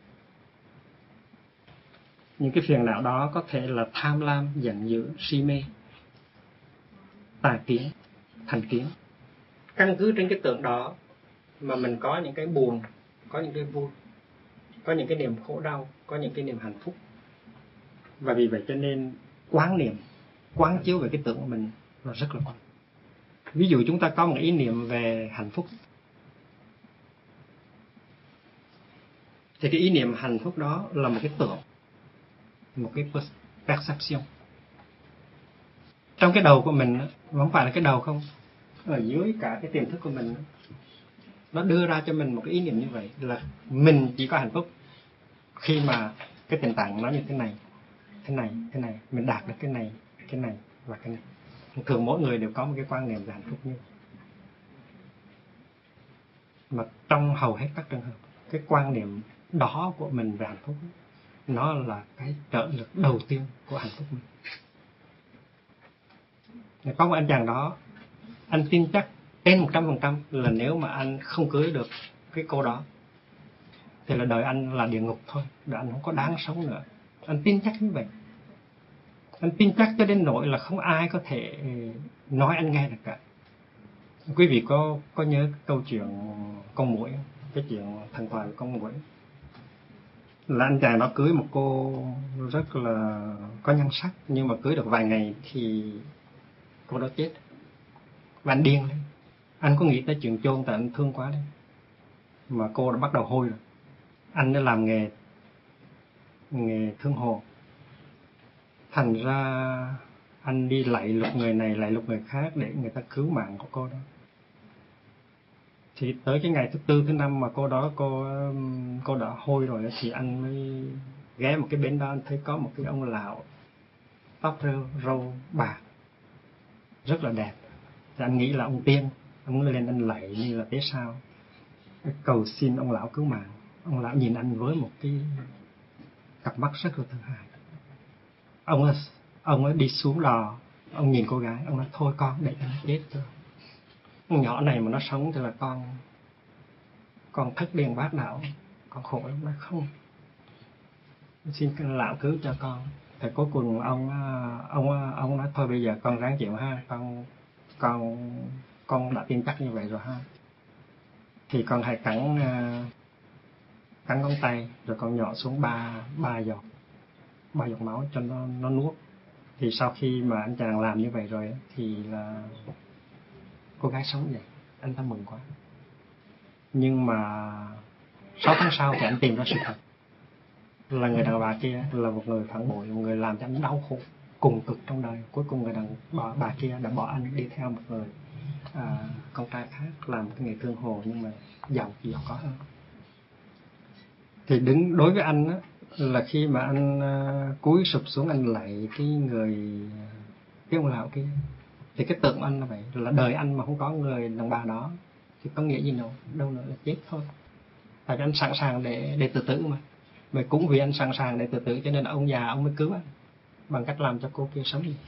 Những cái phiền não đó có thể là tham lam, giận dữ, si mê, tà kiến, thành kiến. Căn cứ trên cái tưởng đó mà mình có những cái buồn, có những cái vui, có những cái niềm khổ đau, có những cái niềm hạnh phúc. Và vì vậy cho nên quán niệm, quán chiếu về cái tưởng của mình là rất là quan. Ví dụ chúng ta có một ý niệm về hạnh phúc, thì cái ý niệm hạnh phúc đó là một cái tưởng, một cái perception. Trong cái đầu của mình, không phải là cái đầu không, ở dưới cả cái tiềm thức của mình, nó đưa ra cho mình một cái ý niệm như vậy là mình chỉ có hạnh phúc khi mà cái tình trạng nó như thế này, thế này, thế này, mình đạt được cái này, cái này và cái này. Thường mỗi người đều có một cái quan niệm về hạnh phúc như mà trong hầu hết các trường hợp, cái quan niệm đó của mình về hạnh phúc, nó là cái trợ lực đầu tiên của hạnh phúc mình. Có một anh chàng đó, anh tin chắc trên một trăm phần trăm là nếu mà anh không cưới được cái cô đó thì là đời anh là địa ngục thôi, đời anh không có đáng sống nữa. Anh tin chắc như vậy. Anh tin chắc cho đến nỗi là không ai có thể nói anh nghe được cả. Quý vị có có nhớ câu chuyện con muỗi, cái chuyện thần thoại của con muỗi? Là anh chàng đó cưới một cô rất là có nhan sắc, nhưng mà cưới được vài ngày thì cô đó chết. Và anh điên lên. Anh có nghĩ tới chuyện chôn, tại anh thương quá đấy. Mà cô đã bắt đầu hôi rồi. Anh đã làm nghề nghề thương hồ. Thành ra anh đi lạy lục người này, lạy lục người khác để người ta cứu mạng của cô đó. Thì tới cái ngày thứ tư, thứ năm mà cô đó cô cô đã hôi rồi thì anh mới ghé một cái bến đó, anh thấy có một cái ông lão tóc râu, râu bạc rất là đẹp. Thì anh nghĩ là ông tiên, ông mới lên anh lạy như là thế sao, cầu xin ông lão cứu mạng. Ông lão nhìn anh với một cái cặp mắt rất là thương hại. Ông ấy, ông ấy đi xuống đò Ông nhìn cô gái, ông nói thôi con để nó chết thôi. Con nhỏ này mà nó sống thì là con con thất điên bát đạo, con khổ lắm. Nói không, xin lão cứu cho con. Thì cuối cùng ông ông ông nói thôi bây giờ con ráng chịu ha, con con con đã tin chắc như vậy rồi ha, thì con hãy cắn cắn ngón tay rồi con nhỏ xuống ba ba giọt ba giọt máu cho nó nó nuốt. Thì sau khi mà anh chàng làm như vậy rồi thì là cô gái sống vậy, anh ta mừng quá. Nhưng mà sáu tháng sau thì anh tìm ra sự thật là người đàn bà kia là một người phản bội, một người làm cho anh đau khổ cùng cực trong đời. Cuối cùng người đàn bà, bà kia đã bỏ anh đi theo một người à, con trai khác làm cái nghề thương hồ nhưng mà giàu giàu có hơn. Thì đứng đối với anh á, là khi mà anh uh, cúi sụp xuống anh lạy cái người cái ông lão kia, thì cái tượng anh là vậy, là đời anh mà không có người đàn bà đó thì có nghĩa gì đâu, đâu nữa là chết thôi. Tại vì anh sẵn sàng để để tự tử mà. Mà cũng vì anh sẵn sàng để tự tử cho nên là ông già ông mới cứu anh bằng cách làm cho cô kia sống đi.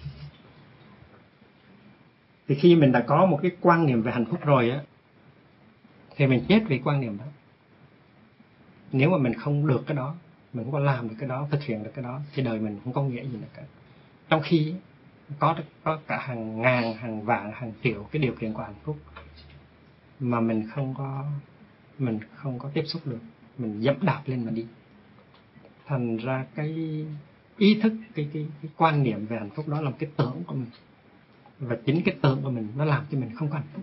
Thì khi mình đã có một cái quan niệm về hạnh phúc rồi á, thì mình chết vì quan niệm đó. Nếu mà mình không được cái đó, mình không có làm được cái đó, thực hiện được cái đó, thì đời mình không có nghĩa gì nữa cả. Trong khi có có cả hàng ngàn, hàng vạn, hàng triệu cái điều kiện của hạnh phúc mà mình không có mình không có tiếp xúc được, mình dẫm đạp lên mà đi. Thành ra cái ý thức, cái cái cái quan niệm về hạnh phúc đó là một cái tưởng của mình, và chính cái tưởng của mình nó làm cho mình không có hạnh phúc,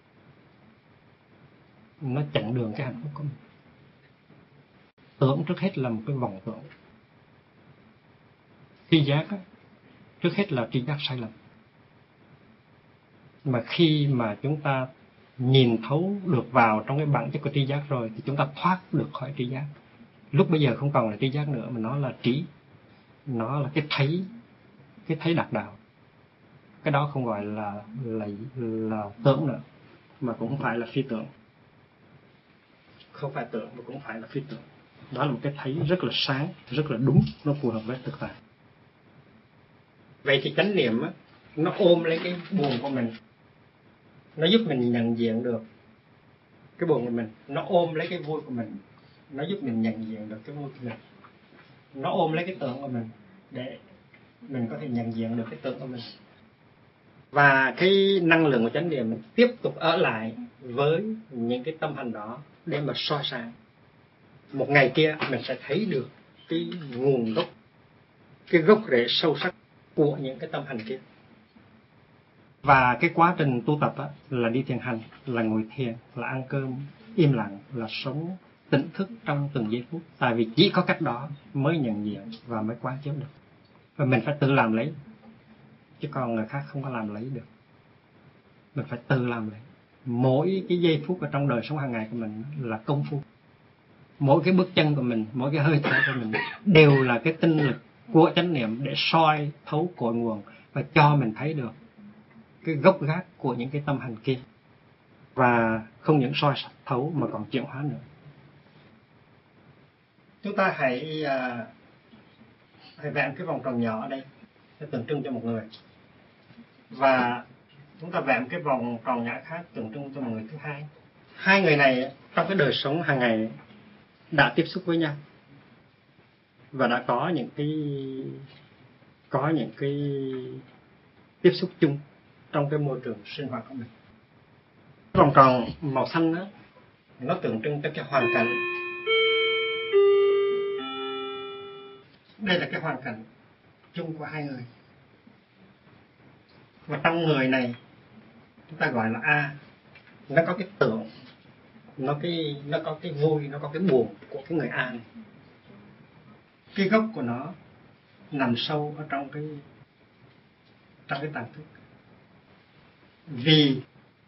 nó chặn đường cái hạnh phúc của mình. Tưởng trước hết là một cái vòng tưởng. Tri giác á, trước hết là tri giác sai lầm. Mà khi mà chúng ta nhìn thấu được vào trong cái bản chất của tri giác rồi thì chúng ta thoát được khỏi tri giác. Lúc bây giờ không còn là tri giác nữa mà nó là trí, nó là cái thấy, cái thấy đạt đạo. Cái đó không gọi là là là tưởng nữa, mà cũng không phải là phi tưởng. Không phải tưởng mà cũng không phải là phi tưởng. Đó là một cái thấy rất là sáng, rất là đúng, nó phù hợp với thực tại. Vậy thì chánh niệm á, nó ôm lấy cái buồn của mình, nó giúp mình nhận diện được cái buồn của mình. Nó ôm lấy cái vui của mình, nó giúp mình nhận diện được cái vui của mình. Nó ôm lấy cái tưởng của mình để mình có thể nhận diện được cái tưởng của mình. Và cái năng lượng của chánh niệm mình tiếp tục ở lại với những cái tâm hành đó để mà soi sáng. Một ngày kia mình sẽ thấy được cái nguồn gốc, cái gốc rễ sâu sắc của những cái tâm hành kia. Và cái quá trình tu tập á, là đi thiền hành, là ngồi thiền, là ăn cơm im lặng, là sống tỉnh thức trong từng giây phút. Tại vì chỉ có cách đó mới nhận diện và mới quán chiếu được. Và mình phải tự làm lấy, chứ còn người khác không có làm lấy được. Mình phải tự làm lấy. Mỗi cái giây phút ở trong đời sống hàng ngày của mình là công phu. Mỗi cái bước chân của mình, mỗi cái hơi thở của mình đều là cái tinh lực của chánh niệm để soi thấu cội nguồn và cho mình thấy được cái gốc gác của những cái tâm hành kia. Và không những soi thấu mà còn chuyển hóa nữa. Chúng ta hãy uh, hãy vẽ cái vòng tròn nhỏ ở đây để tượng trưng cho một người. Và chúng ta vẽ cái vòng tròn nhỏ khác tượng trưng cho một người thứ hai. Hai người này trong cái đời sống hàng ngày đã tiếp xúc với nhau và đã có những cái có những cái tiếp xúc chung trong cái môi trường sinh hoạt của mình. Cái vòng tròn màu xanh đó, nó tượng trưng cho cái hoàn cảnh. Đây là cái hoàn cảnh chung của hai người. Và trong người này chúng ta gọi là A, nó có cái tưởng, nó cái nó có cái vui, nó có cái buồn của cái người A này. Cái gốc của nó nằm sâu ở trong cái trong cái tàng thức. Vì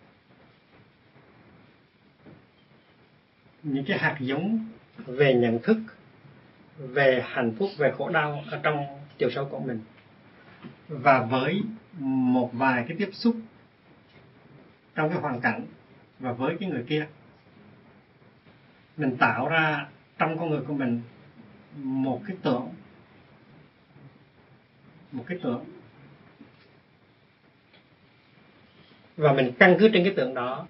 những cái hạt giống về nhận thức, về hạnh phúc, về khổ đau ở trong chiều sâu của mình, và với một vài cái tiếp xúc trong cái hoàn cảnh và với cái người kia, mình tạo ra trong con người của mình một cái tưởng, một cái tưởng Và mình căn cứ trên cái tưởng đó,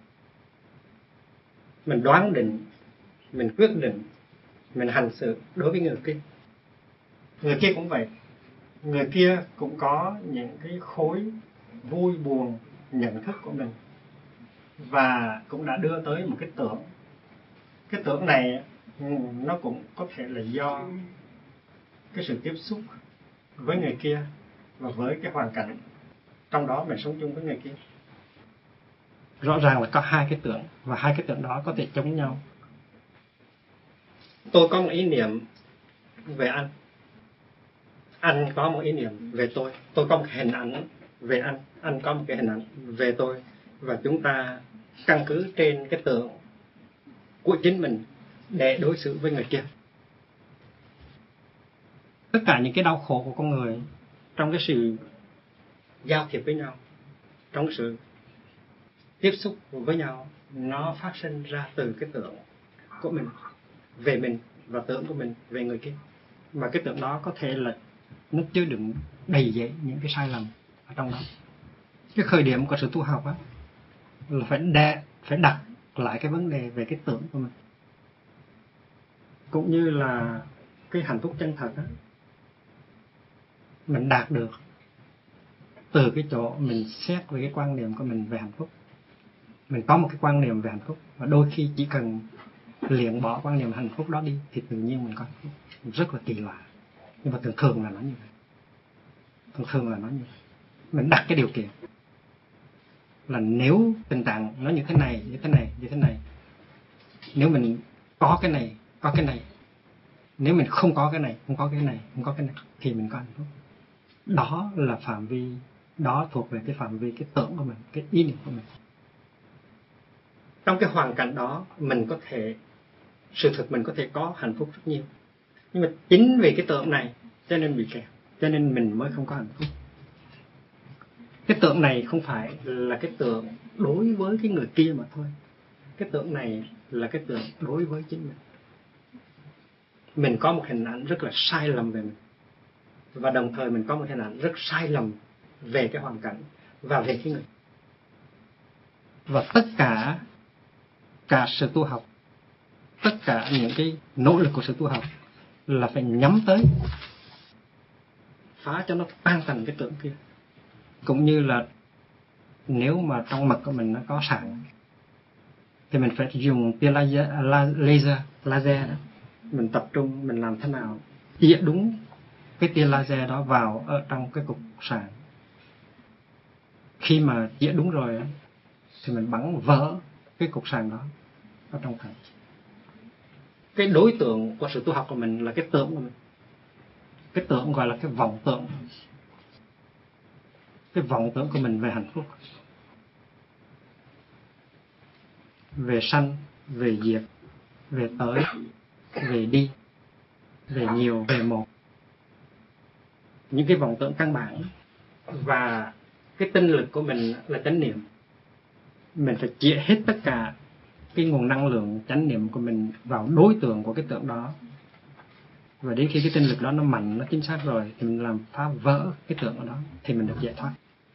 mình đoán định, mình quyết định, mình hành xử đối với người kia. Người kia cũng vậy. Người kia cũng có những cái khối vui buồn nhận thức của mình, và cũng đã đưa tới một cái tưởng. Cái tưởng này nó cũng có thể là do cái sự tiếp xúc với người kia và với cái hoàn cảnh trong đó mình sống chung với người kia. Rõ ràng là có hai cái tưởng, và hai cái tưởng đó có thể chống nhau. Tôi có một ý niệm về anh, anh có một ý niệm về tôi, tôi có một hình ảnh về anh, anh có một cái hình ảnh về tôi, và chúng ta căn cứ trên cái tưởng của chính mình để đối xử với người kia. Tất cả những cái đau khổ của con người trong cái sự giao thiệp với nhau, trong cái sự tiếp xúc với nhau, nó phát sinh ra từ cái tưởng của mình về mình và tưởng của mình về người kia. Mà cái tưởng đó có thể là nó chứa đựng đầy dẫy những cái sai lầm ở trong đó. Cái khởi điểm của sự tu học á là phải đa, phải đặt lại cái vấn đề về cái tưởng của mình, cũng như là cái hạnh phúc chân thật á, mình đạt được từ cái chỗ mình xét về cái quan niệm của mình về hạnh phúc. Mình có một cái quan niệm về hạnh phúc, và đôi khi chỉ cần liền bỏ quan niệm hạnh phúc đó đi thì tự nhiên mình có hạnh phúc. Rất là kỳ lạ, nhưng mà thường thường là nó như vậy. Thường thường là nó như vậy. Mình đặt cái điều kiện là nếu tình trạng nó như thế này, như thế này, như thế này, nếu mình có cái này, có cái này, nếu mình không có cái này, không có cái này, không có cái này, thì mình có hạnh phúc. Đó là phạm vi, đó thuộc về cái phạm vi cái tưởng của mình, cái ý niệm của mình. Trong cái hoàn cảnh đó, mình có thể, sự thực mình có thể có hạnh phúc rất nhiều. Nhưng mà chính vì cái tưởng này cho nên bị kẹt, cho nên mình mới không có hạnh phúc. Cái tưởng này không phải là cái tưởng đối với cái người kia mà thôi. Cái tưởng này là cái tưởng đối với chính mình. Mình có một hình ảnh rất là sai lầm về mình, và đồng thời mình có một hình ảnh rất sai lầm về cái hoàn cảnh và về cái người. Và tất cả cả sự tu học, tất cả những cái nỗ lực của sự tu học là phải nhắm tới phá cho nó tan tành cái tưởng kia. Cũng như là nếu mà trong mật của mình nó có sẵn thì mình phải dùng tia laser, laser, laser đó. Mình tập trung, mình làm thế nào chĩa đúng cái tia laser đó vào ở trong cái cục sạn. Khi mà chĩa đúng rồi thì mình bắn vỡ cái cục sạn đó ở trong thận. Cái đối tượng của sự tu học của mình là cái tưởng của mình. Cái tưởng gọi là cái vọng tưởng. Cái vọng tưởng của mình về hạnh phúc, về sanh, về diệt, về tới, về đi, về nhiều, về một. Những cái vọng tưởng căn bản. Và cái tinh lực của mình là chánh niệm. Mình phải chĩa hết tất cả cái nguồn năng lượng chánh niệm của mình vào đối tượng của cái tưởng đó. Và đến khi cái tinh lực đó nó mạnh, nó chính xác rồi, thì mình làm phá vỡ cái tưởng đó, thì mình được giải thoát.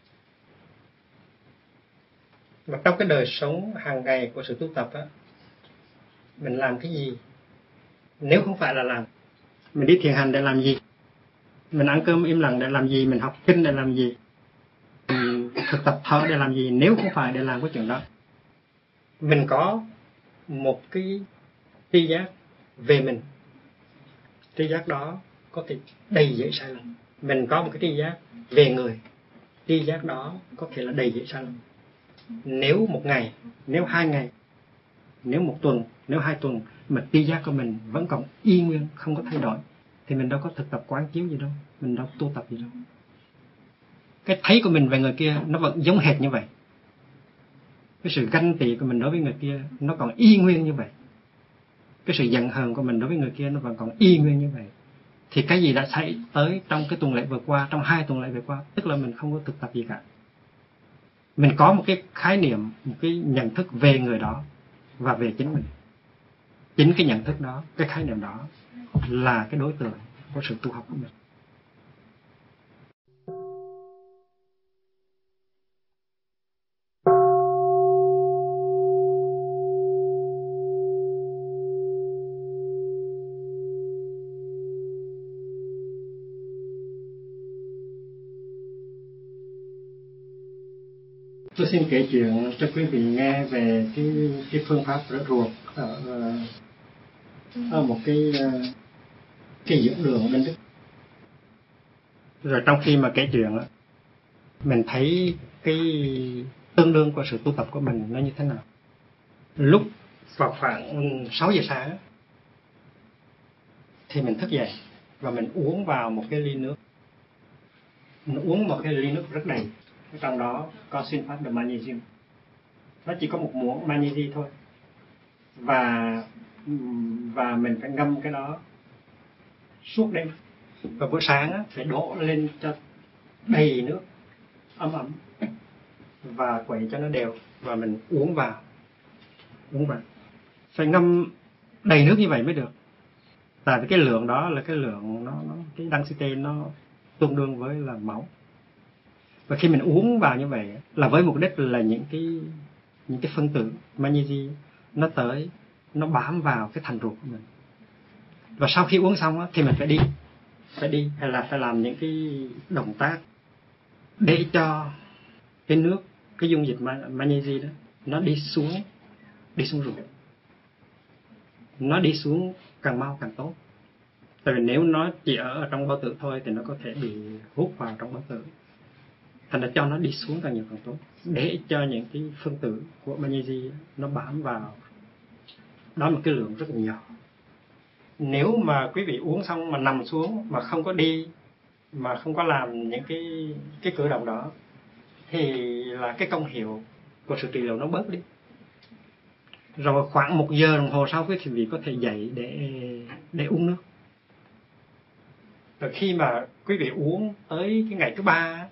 Mà trong cái đời sống hàng ngày của sự tu tập á, mình làm cái gì? Nếu không phải là làm, mình đi thiền hành để làm gì? Mình ăn cơm im lặng để làm gì? Mình học kinh để làm gì? Mình thực tập thở để làm gì? Nếu không phải để làm cái chuyện đó, mình có một cái tri giác về mình. Tri giác đó có thể đầy dẫy sai lầm. Mình có một cái tri giác về người. Tri giác đó có thể là đầy dẫy sai lầm. Nếu một ngày, nếu hai ngày, nếu một tuần, nếu hai tuần mà tri giác của mình vẫn còn y nguyên, không có thay đổi, thì mình đâu có thực tập quán chiếu gì đâu, mình đâu có tu tập gì đâu. Cái thấy của mình về người kia nó vẫn giống hệt như vậy. Cái sự ganh tị của mình đối với người kia nó còn y nguyên như vậy. Cái sự giận hờn của mình đối với người kia nó vẫn còn y nguyên như vậy. Thì cái gì đã xảy tới trong cái tuần lễ vừa qua, trong hai tuần lễ vừa qua, tức là mình không có thực tập gì cả. Mình có một cái khái niệm, một cái nhận thức về người đó và về chính mình. Chính cái nhận thức đó, cái khái niệm đó là cái đối tượng của sự tu học của mình. Tôi xin kể chuyện cho quý vị nghe về cái cái phương pháp rửa ruột ở, ở một cái cái dưỡng đường bên Đức. Rồi trong khi mà kể chuyện á, mình thấy cái tương đương của sự tu tập của mình nó như thế nào. Lúc vào khoảng sáu giờ sáng thì mình thức dậy và mình uống vào một cái ly nước. Mình uống một cái ly nước rất đầy. Trong đó có sulfat de magnesium. Nó chỉ có một muỗng magnesium thôi. Và và mình phải ngâm cái đó suốt đêm. Và buổi sáng á, phải đổ lên cho đầy nước ấm ấm và quậy cho nó đều và mình uống vào. Uống vào. Phải ngâm đầy nước như vậy mới được. Tại vì cái lượng đó là cái lượng nó, nó cái density nó tương đương với là máu. Và khi mình uống vào như vậy là với mục đích là những cái những cái phân tử magnesium nó tới, nó bám vào cái thành ruột của mình. Và sau khi uống xong á, thì mình phải đi, phải đi hay là phải làm những cái động tác để cho cái nước, cái dung dịch magnesium đó nó đi xuống, đi xuống ruột. Nó đi xuống càng mau càng tốt. Tại vì nếu nó chỉ ở trong bao tử thôi thì nó có thể bị hút vào trong bao tử. Thành ra cho nó đi xuống càng nhiều càng tốt, để cho những cái phân tử của magnesium nó bám vào. Đó là một cái lượng rất là nhỏ. Nếu mà quý vị uống xong mà nằm xuống mà không có đi, mà không có làm những cái cái cử động đó, thì là cái công hiệu của sự trị liệu nó bớt đi. Rồi khoảng một giờ đồng hồ sau quý vị có thể dậy để để uống nước. Rồi khi mà quý vị uống tới cái ngày thứ ba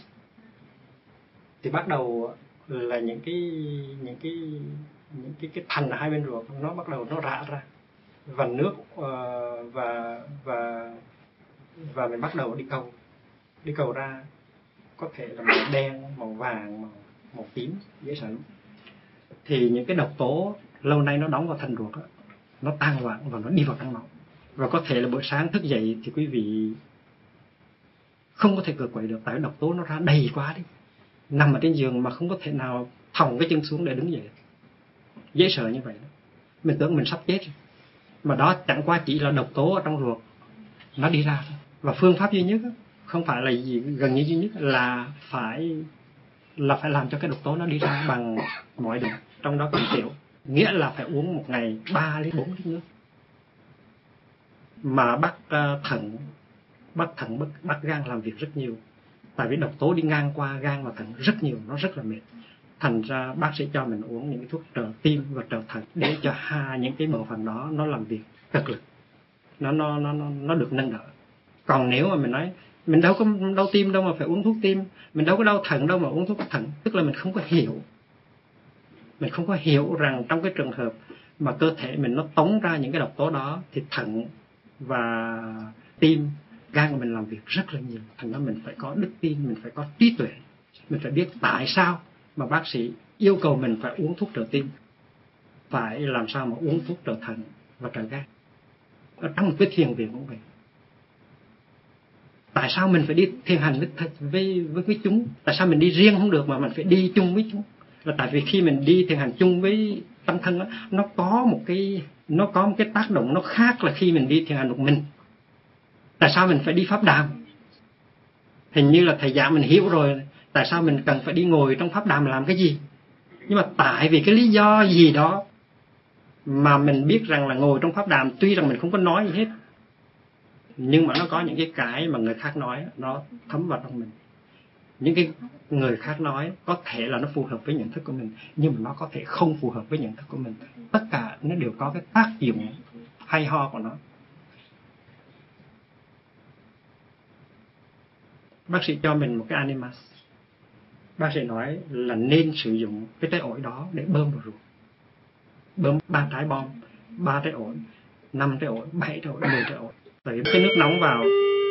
thì bắt đầu là những cái những cái những cái cái thành ở hai bên ruột nó bắt đầu nó rã ra và nước uh, và và và mình bắt đầu đi cầu đi cầu ra, có thể là màu đen, màu vàng, màu màu tím dễ sợ. Thì những cái độc tố lâu nay nó đóng vào thành ruột đó, nó tan loãng và nó đi vào trong máu. Và có thể là buổi sáng thức dậy thì quý vị không có thể cựa quậy được, tại độc tố nó ra đầy quá đi. Nằm ở trên giường mà không có thể nào thòng cái chân xuống để đứng dậy. Dễ sợ như vậy đó. Mình tưởng mình sắp chết rồi. Mà đó chẳng qua chỉ là độc tố ở trong ruột nó đi ra thôi. Và phương pháp duy nhất đó, không phải là gì gần như duy nhất là phải là phải làm cho cái độc tố nó đi ra bằng mọi đường, trong đó có tiểu. Nghĩa là phải uống một ngày ba đến bốn lít nước. Mà bắt uh, thận bắt thận bắt, bắt gan làm việc rất nhiều. Tại vì độc tố đi ngang qua gan và thận rất nhiều, nó rất là mệt. Thành ra bác sĩ cho mình uống những cái thuốc trợ tim và trợ thận để cho hai những cái bộ phận đó nó làm việc cực lực, nó nó nó nó được nâng đỡ. Còn nếu mà mình nói mình đâu có đau tim đâu mà phải uống thuốc tim, mình đâu có đau thận đâu mà uống thuốc thận, tức là mình không có hiểu, mình không có hiểu rằng trong cái trường hợp mà cơ thể mình nó tống ra những cái độc tố đó thì thận và tim, gan của mình làm việc rất là nhiều. Thành ra mình phải có đức tin, mình phải có trí tuệ, mình phải biết tại sao mà bác sĩ yêu cầu mình phải uống thuốc trợ tim, phải làm sao mà uống thuốc trợ thận và trợ gan. Ở trong một cái thiền viện cũng vậy. Tại sao mình phải đi thiền hành với, với, với, với chúng? Tại sao mình đi riêng không được mà mình phải đi chung với chúng? Là tại vì khi mình đi thiền hành chung với tăng thân đó, nó có một cái nó có một cái tác động nó khác là khi mình đi thiền hành một mình. Tại sao mình phải đi pháp đàm? Hình như là thầy giảng mình hiểu rồi, tại sao mình cần phải đi ngồi trong pháp đàm làm cái gì? Nhưng mà tại vì cái lý do gì đó mà mình biết rằng là ngồi trong pháp đàm, tuy rằng mình không có nói gì hết, nhưng mà nó có những cái cái mà người khác nói nó thấm vào trong mình. Những cái người khác nói có thể là nó phù hợp với nhận thức của mình, nhưng mà nó có thể không phù hợp với nhận thức của mình. Tất cả nó đều có cái tác dụng hay ho của nó. Bác sĩ cho mình một cái animas. Bác sĩ nói là nên sử dụng cái trái ổi đó để bơm vào ruột. Bơm ba trái bom, ba trái ổi, năm trái ổi, bảy trái ổi, mười trái ổi. Rồi cái nước nóng vào,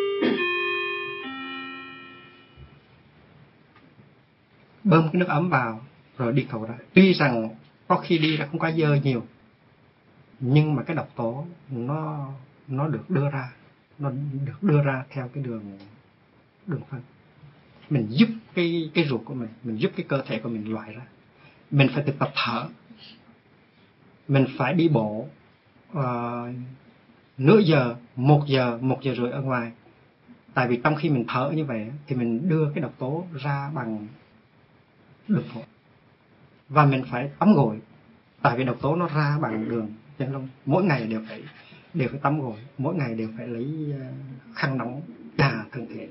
bơm cái nước ấm vào rồi đi cầu ra. Tuy rằng có khi đi ra không có dơ nhiều, nhưng mà cái độc tố nó nó được đưa ra, nó được đưa ra theo cái đường đường phân. mình giúp cái cái ruột của mình, mình giúp cái cơ thể của mình loại ra. Mình phải thực tập thở, mình phải đi bộ uh, nửa giờ, một giờ, một giờ rưỡi ở ngoài. Tại vì trong khi mình thở như vậy thì mình đưa cái độc tố ra bằng đường phổi. Và mình phải tắm gội, tại vì độc tố nó ra bằng đường chân lông. Mỗi ngày đều phải đều phải tắm gội, mỗi ngày đều phải lấy khăn nóng chà thân thể.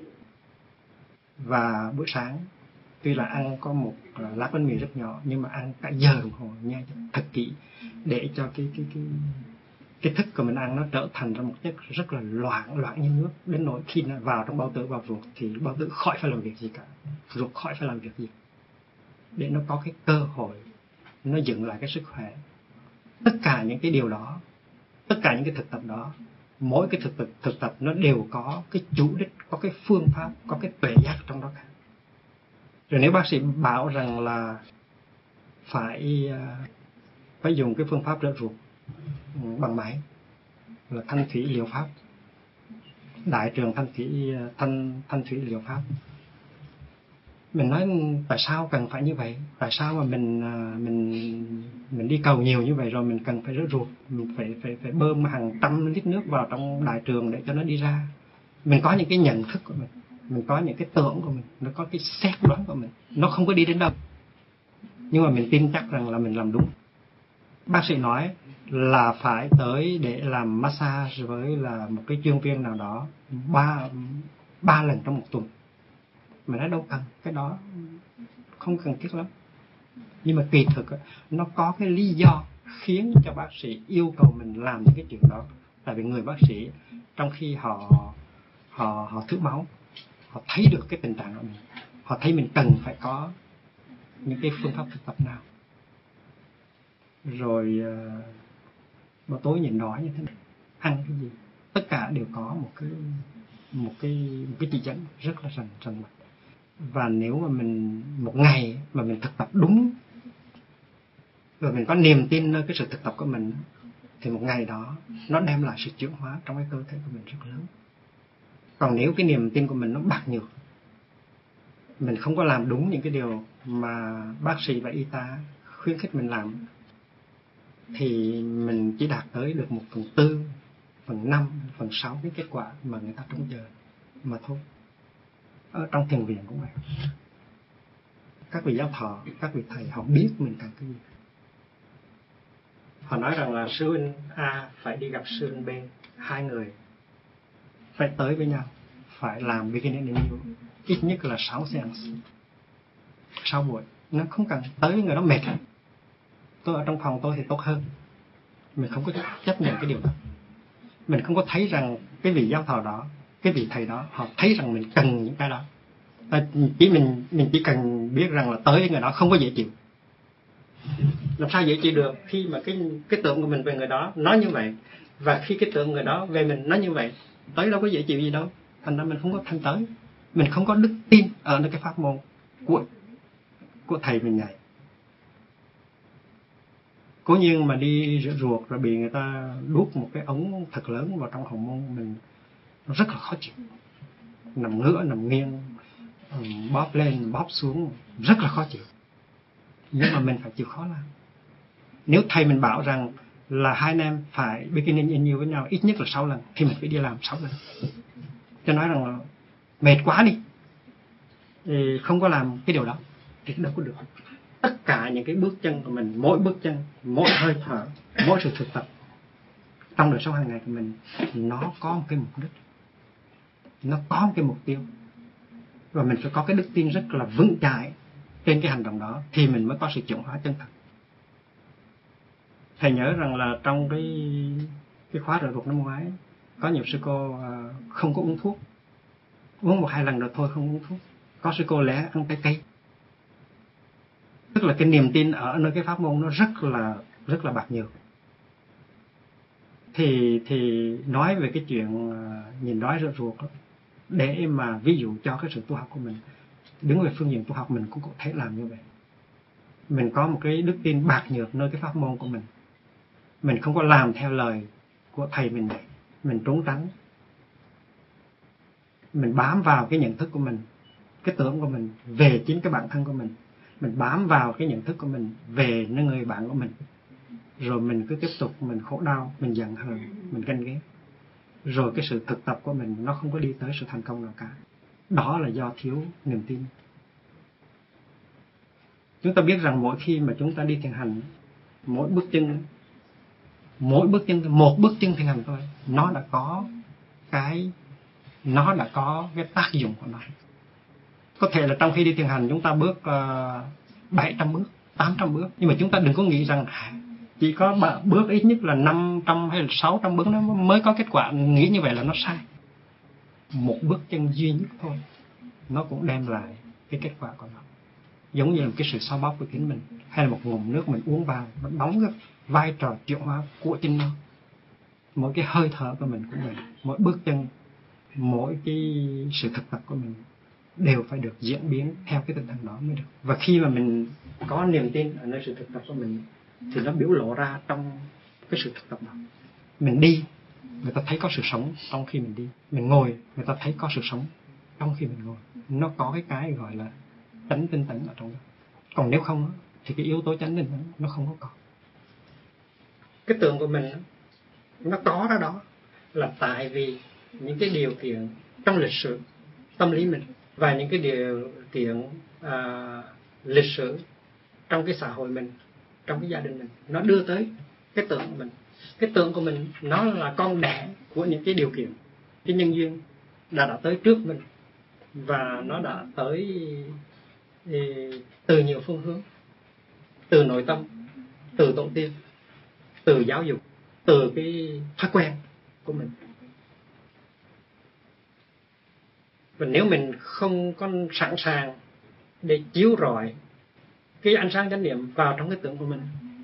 Và buổi sáng tuy là ăn có một lát bánh mì rất nhỏ, nhưng mà ăn cả giờ đồng hồ nha, thật kỹ, để cho cái cái cái cái thức của mình ăn nó trở thành ra một chất rất là loãng loãng như nước, đến nỗi khi nó vào trong bao tử, vào ruột thì bao tử khỏi phải làm việc gì cả, ruột khỏi phải làm việc gì, để nó có cái cơ hội nó dựng lại cái sức khỏe. Tất cả những cái điều đó, tất cả những cái thực tập đó, mỗi cái thực tập thực tập nó đều có cái chủ đích, có cái phương pháp, có cái tuệ giác trong đó cả. Rồi nếu bác sĩ bảo rằng là phải phải dùng cái phương pháp rửa ruột bằng máy, là thanh thủy liệu pháp, đại trường thanh thủy thanh thanh thủy liệu pháp, mình nói tại sao cần phải như vậy? Tại sao mà mình mình mình đi cầu nhiều như vậy rồi mình cần phải rửa ruột, mình phải phải phải bơm hàng trăm lít nước vào trong đại trường để cho nó đi ra? Mình có những cái nhận thức của mình, mình có những cái tưởng của mình, nó có cái xét đoán của mình, nó không có đi đến đâu, nhưng mà mình tin chắc rằng là mình làm đúng. Bác sĩ nói là phải tới để làm massage với là một cái chuyên viên nào đó ba ba lần trong một tuần. Mình nói đâu cần, cái đó không cần thiết lắm. Nhưng mà kỳ thực nó có cái lý do khiến cho bác sĩ yêu cầu mình làm những cái chuyện đó. Tại vì người bác sĩ trong khi họ họ họ thử máu, họ thấy được cái tình trạng của mình, họ thấy mình cần phải có những cái phương pháp thực tập nào. Rồi uh, buổi tối nhịn đói như thế này, ăn cái gì, tất cả đều có một cái một cái một cái chỉ dẫn rất là rành rành mạch. Và nếu mà mình một ngày mà mình thực tập đúng, rồi mình có niềm tin nơi cái sự thực tập của mình, thì một ngày đó nó đem lại sự chuyển hóa trong cái cơ thể của mình rất lớn. Còn nếu cái niềm tin của mình nó bạc nhược, mình không có làm đúng những cái điều mà bác sĩ và y tá khuyến khích mình làm, thì mình chỉ đạt tới được một phần tư, phần năm, phần sáu cái kết quả mà người ta trông chờ mà thôi. Ở trong thiền viện cũng vậy. Các vị giáo thọ, các vị thầy họ biết mình cần cái gì. Họ nói rằng là sư huynh A phải đi gặp sư huynh B, hai người phải tới với nhau, phải làm beginning and new, ít nhất là sáu seance, sáu buổi. Nó không cần tới với người đó mệt lắm. Tôi ở trong phòng tôi thì tốt hơn. Mình không có chấp nhận cái điều đó. Mình không có thấy rằng cái vị giáo thọ đó, cái vị thầy đó, họ thấy rằng mình cần những cái đó. À, chỉ mình mình chỉ cần biết rằng là tới người đó không có dễ chịu. Làm sao dễ chịu được khi mà cái cái tưởng của mình về người đó nói như vậy, và khi cái tưởng người đó về mình nói như vậy, tới đâu có dễ chịu gì đâu. Thành ra mình không có thành tới, mình không có đức tin ở nơi cái pháp môn của của thầy mình dạy. Cố nhiên mà đi rửa ruột rồi bị người ta đút một cái ống thật lớn vào trong hậu môn mình, nó rất là khó chịu. Nằm ngửa, nằm nghiêng, bóp lên, bóp xuống, rất là khó chịu. Nhưng mà mình phải chịu khó làm. Nếu thầy mình bảo rằng là hai anh em phải beginning and new với nhau ít nhất là sáu lần, thì mình phải đi làm sáu lần. Cho nói rằng là mệt quá đi, thì không có làm cái điều đó thì đâu có được. Tất cả những cái bước chân của mình, mỗi bước chân, mỗi hơi thở, mỗi sự thực tập trong đời sống hàng ngày của mình, nó có một cái mục đích, nó có một cái mục tiêu, và mình phải có cái đức tin rất là vững chãi trên cái hành động đó, thì mình mới có sự chuyển hóa chân thật. Thầy nhớ rằng là trong cái cái khóa rửa ruột năm ngoái, có nhiều sư cô không có uống thuốc, uống một hai lần rồi thôi không uống thuốc. Có sư cô lẽ ăn trái cây. Tức là cái niềm tin ở nơi cái pháp môn nó rất là rất là bạc nhược. Thì thì nói về cái chuyện nhìn đói rửa ruột đó, để mà ví dụ cho cái sự tu học của mình, đứng về phương diện tu học mình cũng có thể làm như vậy. Mình có một cái đức tin bạc nhược nơi cái pháp môn của mình, mình không có làm theo lời của thầy mình dạy, mình trốn tránh, mình bám vào cái nhận thức của mình cái tưởng của mình về chính cái bản thân của mình, mình bám vào cái nhận thức của mình về nơi người bạn của mình, rồi mình cứ tiếp tục mình khổ đau, mình giận hờn, mình ganh ghét, rồi cái sự thực tập của mình nó không có đi tới sự thành công nào cả. Đó là do thiếu niềm tin. Chúng ta biết rằng mỗi khi mà chúng ta đi thiền hành, mỗi bước chân, mỗi bước chân, một bước chân thiền hành thôi, nó đã có cái, nó đã có cái tác dụng của nó. Có thể là trong khi đi thiền hành chúng ta bước uh, bảy trăm bước, tám trăm bước, nhưng mà chúng ta đừng có nghĩ rằng chỉ có bước ít nhất là năm trăm hay là sáu trăm bước nó mới có kết quả. Nghĩ như vậy là nó sai. Một bước chân duy nhất thôi, nó cũng đem lại cái kết quả của nó. Giống như là cái sự so bóp của chính mình, hay là một ngụm nước mình uống vào, nó đóng cái vai trò chuyển hóa của chính nó. Mỗi cái hơi thở của mình cũng vậy, mỗi bước chân, mỗi cái sự thực tập của mình đều phải được diễn biến theo cái tinh thần đó mới được. Và khi mà mình có niềm tin ở nơi sự thực tập của mình thì nó biểu lộ ra trong cái sự thực tập đó. Mình đi, người ta thấy có sự sống trong khi mình đi. Mình ngồi, người ta thấy có sự sống trong khi mình ngồi. Nó có cái cái gọi là chánh tinh tấn ở trong đó. Còn nếu không thì cái yếu tố chánh tinh tấn nó không có còn. Cái tượng của mình nó có đó đó là tại vì những cái điều kiện trong lịch sử tâm lý mình và những cái điều kiện à, lịch sử trong cái xã hội mình, trong cái gia đình mình, nó đưa tới cái tượng của mình. Cái tượng của mình nó là con đẻ của những cái điều kiện, cái nhân duyên đã đã tới trước mình, và nó đã tới thì, từ nhiều phương hướng, từ nội tâm, từ tổ tiên, từ giáo dục, từ cái thói quen của mình. Và nếu mình không có sẵn sàng để chiếu rọi cái ánh sáng chánh niệm vào trong cái tưởng của mình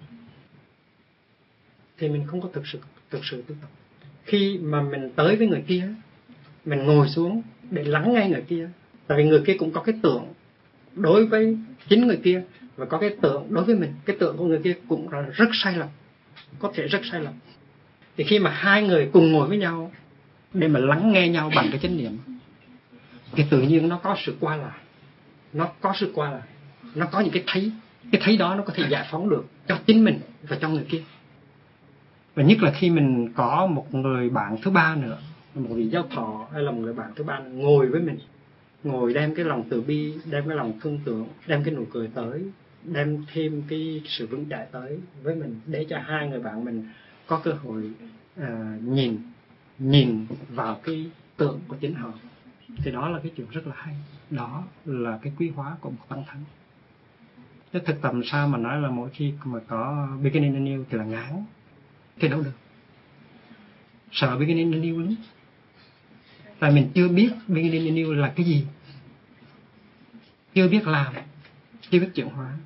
thì mình không có thực sự thực sự tu tập. Khi mà mình tới với người kia, mình ngồi xuống để lắng nghe người kia, tại vì người kia cũng có cái tưởng đối với chính người kia và có cái tưởng đối với mình. Cái tưởng của người kia cũng là rất sai lầm, có thể rất sai lầm. Thì khi mà hai người cùng ngồi với nhau để mà lắng nghe nhau bằng cái chánh niệm thì tự nhiên nó có sự qua lại, nó có sự qua lại, nó có những cái thấy, cái thấy đó nó có thể giải phóng được cho chính mình và cho người kia. Và nhất là khi mình có một người bạn thứ ba nữa, một vị giáo thọ hay là một người bạn thứ ba ngồi với mình, ngồi đem cái lòng từ bi, đem cái lòng thương tưởng, đem cái nụ cười tới, đem thêm cái sự vững chãi tới với mình, để cho hai người bạn mình có cơ hội à, nhìn nhìn vào cái tượng của chính họ. Thì đó là cái chuyện rất là hay. Đó là cái quý hóa của một tăng thánh. Chứ thực tập sao mà nói là mỗi khi mà có beginning anew thì là ngán, thì đâu được. Sợ beginning anew lắm. Tại mình chưa biết beginning anew là cái gì, chưa biết làm, chưa biết chuyển hóa.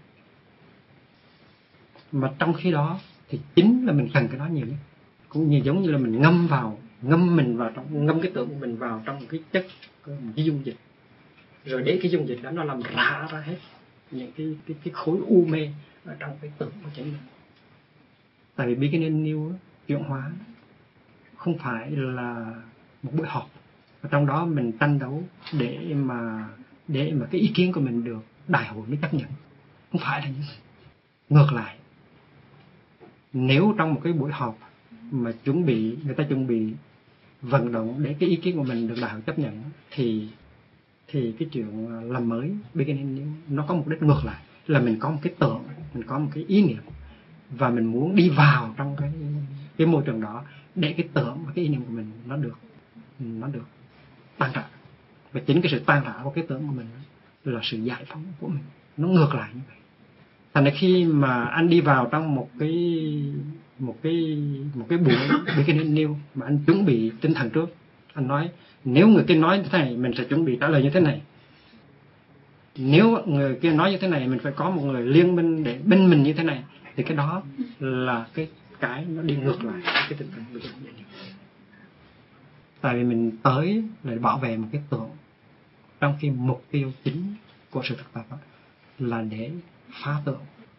Mà trong khi đó thì chính là mình cần cái đó nhiều nhất. Cũng như giống như là mình ngâm vào, ngâm mình vào trong, ngâm cái tượng của mình vào trong một cái chất, một cái dung dịch, rồi để cái dung dịch đó nó làm rã ra hết những cái cái cái khối u mê ở trong cái tượng của chính mình. Tại vì beginning anew chuyển hóa không phải là một buổi họp ở trong đó mình tranh đấu để mà để mà cái ý kiến của mình được đại hội mới chấp nhận. Không phải là như vậy. Ngược lại, nếu trong một cái buổi họp mà chuẩn bị, người ta chuẩn bị vận động để cái ý kiến của mình được đại hội chấp nhận, thì thì cái chuyện làm mới beginning nó có mục đích ngược lại, là mình có một cái tưởng, mình có một cái ý niệm và mình muốn đi vào trong cái cái môi trường đó để cái tưởng và cái ý niệm của mình nó được nó được tan rã. Và chính cái sự tan rã của cái tưởng của mình là sự giải phóng của mình. Nó ngược lại như vậy. Thành ra khi mà anh đi vào trong một cái một cái một cái buổi beginning anew mà anh chuẩn bị tinh thần trước, anh nói nếu người kia nói như thế này mình sẽ chuẩn bị trả lời như thế này, nếu người kia nói như thế này mình phải có một người liên minh để bên mình như thế này, thì cái đó là cái cái nó đi ngược lại cái tinh thần beginning anew. Tại vì mình tới để bảo vệ một cái tưởng, trong khi mục tiêu chính của sự thực tập đó là để phá tưởng.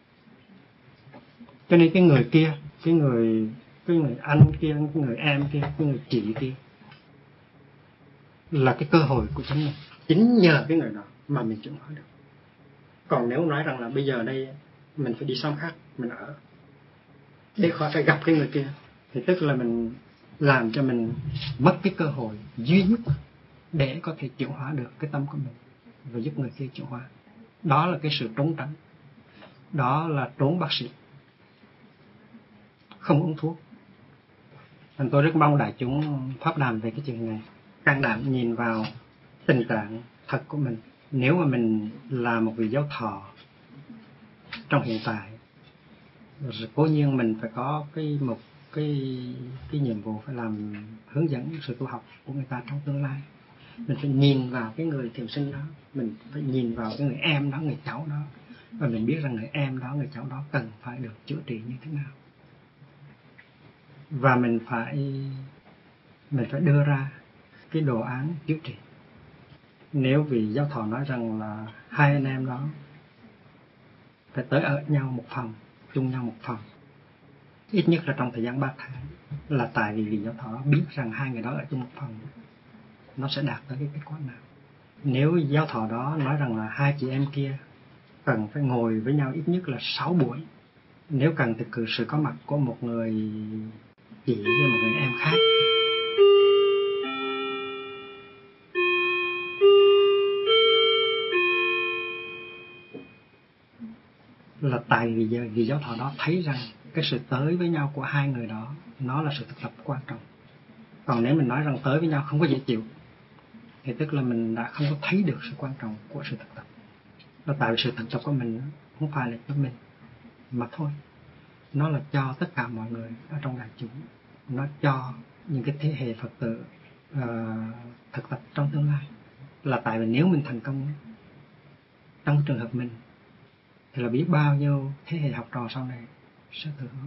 Cho nên cái người kia, cái người cái người anh kia, cái người em kia, cái người chị kia là cái cơ hội của chính mình. chính nhờ cái người đó mà mình chuyển hóa được. Còn nếu nói rằng là bây giờ đây mình phải đi xóm khác mình ở để khỏi phải gặp cái người kia, thì tức là mình làm cho mình mất cái cơ hội duy nhất để có thể chuyển hóa được cái tâm của mình và giúp người kia chuyển hóa. Đó là cái sự trốn tránh, đó là trốn bác sĩ, không uống thuốc. Nên tôi rất mong đại chúng pháp đàm về cái chuyện này, can đảm nhìn vào tình trạng thật của mình. Nếu mà mình là một vị giáo thọ trong hiện tại, rồi cố nhiên mình phải có cái một cái cái nhiệm vụ phải làm hướng dẫn sự tu học của người ta trong tương lai. Mình phải nhìn vào cái người thiền sinh đó, mình phải nhìn vào cái người em đó, người cháu đó, và mình biết rằng người em đó, người cháu đó cần phải được chữa trị như thế nào. Và mình phải mình phải đưa ra cái đồ án chữa trị. Nếu vị giáo thọ nói rằng là hai anh em đó phải tới ở nhau một phòng, chung nhau một phòng, ít nhất là trong thời gian ba tháng, là tại vì vị giáo thọ biết rằng hai người đó ở chung một phòng nó sẽ đạt tới cái kết quả nào. Nếu giáo thọ đó nói rằng là hai chị em kia cần phải ngồi với nhau ít nhất là sáu buổi, nếu cần thì cử sự có mặt của một người chị với một người em khác, là tại vì vì giáo thọ đó thấy rằng cái sự tới với nhau của hai người đó nó là sự thực tập quan trọng. Còn nếu mình nói rằng tới với nhau không có dễ chịu, thì tức là mình đã không có thấy được sự quan trọng của sự thực tập. Là tại vì sự thực tập của mình không phải là cho mình mà thôi, nó là cho tất cả mọi người ở trong đại chúng, nó cho những cái thế hệ Phật tử uh, thực tập trong tương lai. Là tại vì nếu mình thành công trong trường hợp mình, thì là biết bao nhiêu thế hệ học trò sau này sẽ thừa hưởng.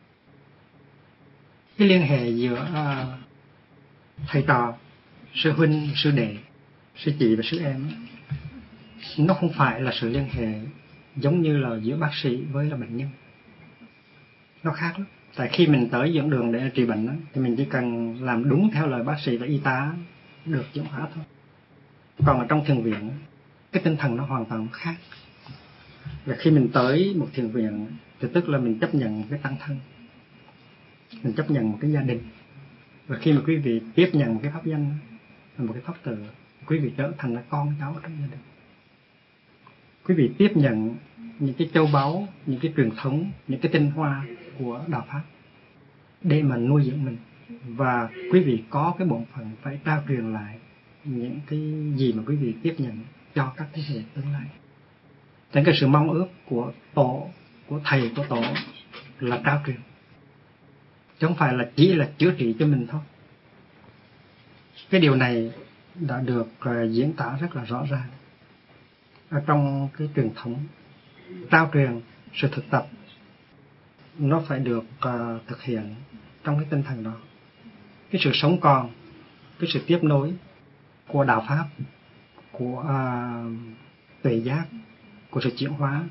Cái liên hệ giữa uh, thầy trò, sư huynh, sư đệ, sư chị và sư em, nó không phải là sự liên hệ giống như là giữa bác sĩ với là bệnh nhân. Nó khác lắm. Tại khi mình tới dẫn đường để trị bệnh đó, thì mình chỉ cần làm đúng theo lời bác sĩ và y tá được chuyển hóa thôi. Còn ở trong thiền viện, cái tinh thần nó hoàn toàn khác. Và khi mình tới một thiền viện thì tức là mình chấp nhận một cái tăng thân, mình chấp nhận một cái gia đình. Và khi mà quý vị tiếp nhận một cái pháp danh, một cái pháp tử, quý vị trở thành là con cháu trong gia đình. Quý vị tiếp nhận những cái châu báu, những cái truyền thống, những cái tinh hoa của đạo pháp để mà nuôi dưỡng mình. Và quý vị có cái bổn phận phải trao truyền lại những cái gì mà quý vị tiếp nhận cho các thế hệ tương lai. Thành cái sự mong ước của tổ, của thầy, của tổ là trao truyền, chứ không phải là chỉ là chữa trị cho mình thôi. Cái điều này đã được uh, diễn tả rất là rõ ràng ở trong cái truyền thống. Trao truyền sự thực tập nó phải được uh, thực hiện trong cái tinh thần đó. Cái sự sống còn, cái sự tiếp nối của đạo pháp, của uh, tuệ giác, của sự chuyển hóa,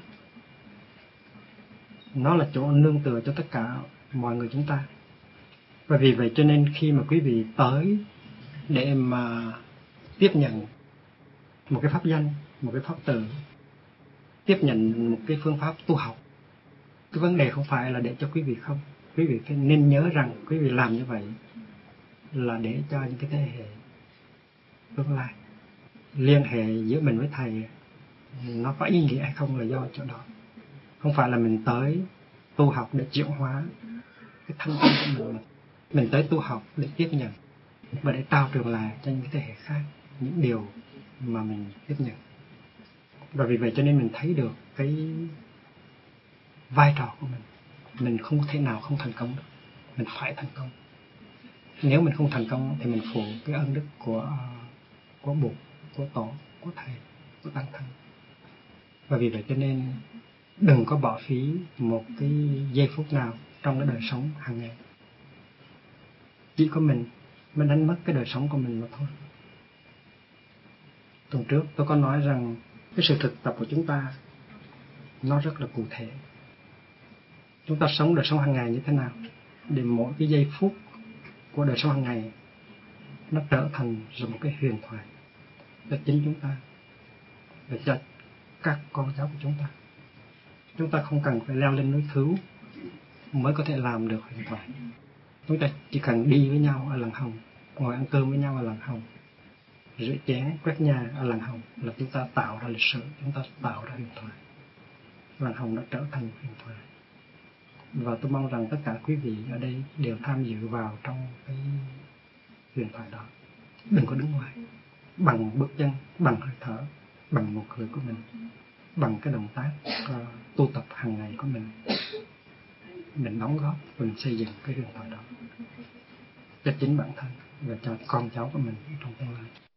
nó là chỗ nương tựa cho tất cả mọi người chúng ta. Và vì vậy cho nên khi mà quý vị tới để mà tiếp nhận một cái pháp danh, một cái pháp tử, tiếp nhận một cái phương pháp tu học, cái vấn đề không phải là để cho quý vị không. Quý vị phải nên nhớ rằng quý vị làm như vậy là để cho những cái thế hệ tương lai. Liên hệ giữa mình với thầy nó có ý nghĩa hay không là do chỗ đó. Không phải là mình tới tu học để chuyển hóa cái thân tâm của mình. Mình tới tu học để tiếp nhận và để trao truyền lại cho những thế hệ khác những điều mà mình tiếp nhận. Và vì vậy cho nên mình thấy được cái vai trò của mình. Mình không thể nào không thành công được. Mình phải thành công. Nếu mình không thành công thì mình phụ cái ân đức của của Bụt, của Tổ, của Thầy, của Tăng Thân. Và vì vậy cho nên đừng có bỏ phí một cái giây phút nào trong cái đời sống hàng ngày. Chỉ có mình mới đánh mất cái đời sống của mình mà thôi. Tuần trước tôi có nói rằng cái sự thực tập của chúng ta nó rất là cụ thể. Chúng ta sống đời sống hàng ngày như thế nào để mỗi cái giây phút của đời sống hàng ngày nó trở thành một cái huyền thoại, cho chính chúng ta và cho các con cháu của chúng ta. Chúng ta không cần phải leo lên núi Khứu mới có thể làm được huyền thoại. Chúng ta chỉ cần đi với nhau ở làng Hồng, ngồi ăn cơm với nhau ở làng Hồng, rửa chén quét nhà ở làng Hồng là chúng ta tạo ra lịch sử, chúng ta tạo ra huyền thoại. Làng Hồng đã trở thành huyền thoại. Và tôi mong rằng tất cả quý vị ở đây đều tham dự vào trong cái huyền thoại đó. Đừng có đứng ngoài. Bằng bước chân, bằng hơi thở, bằng nụ cười của mình, bằng cái động tác uh, tu tập hàng ngày của mình, mình đóng góp, mình xây dựng cái huyền thoại đó cho chính bản thân và cho con cháu của mình trong tương lai.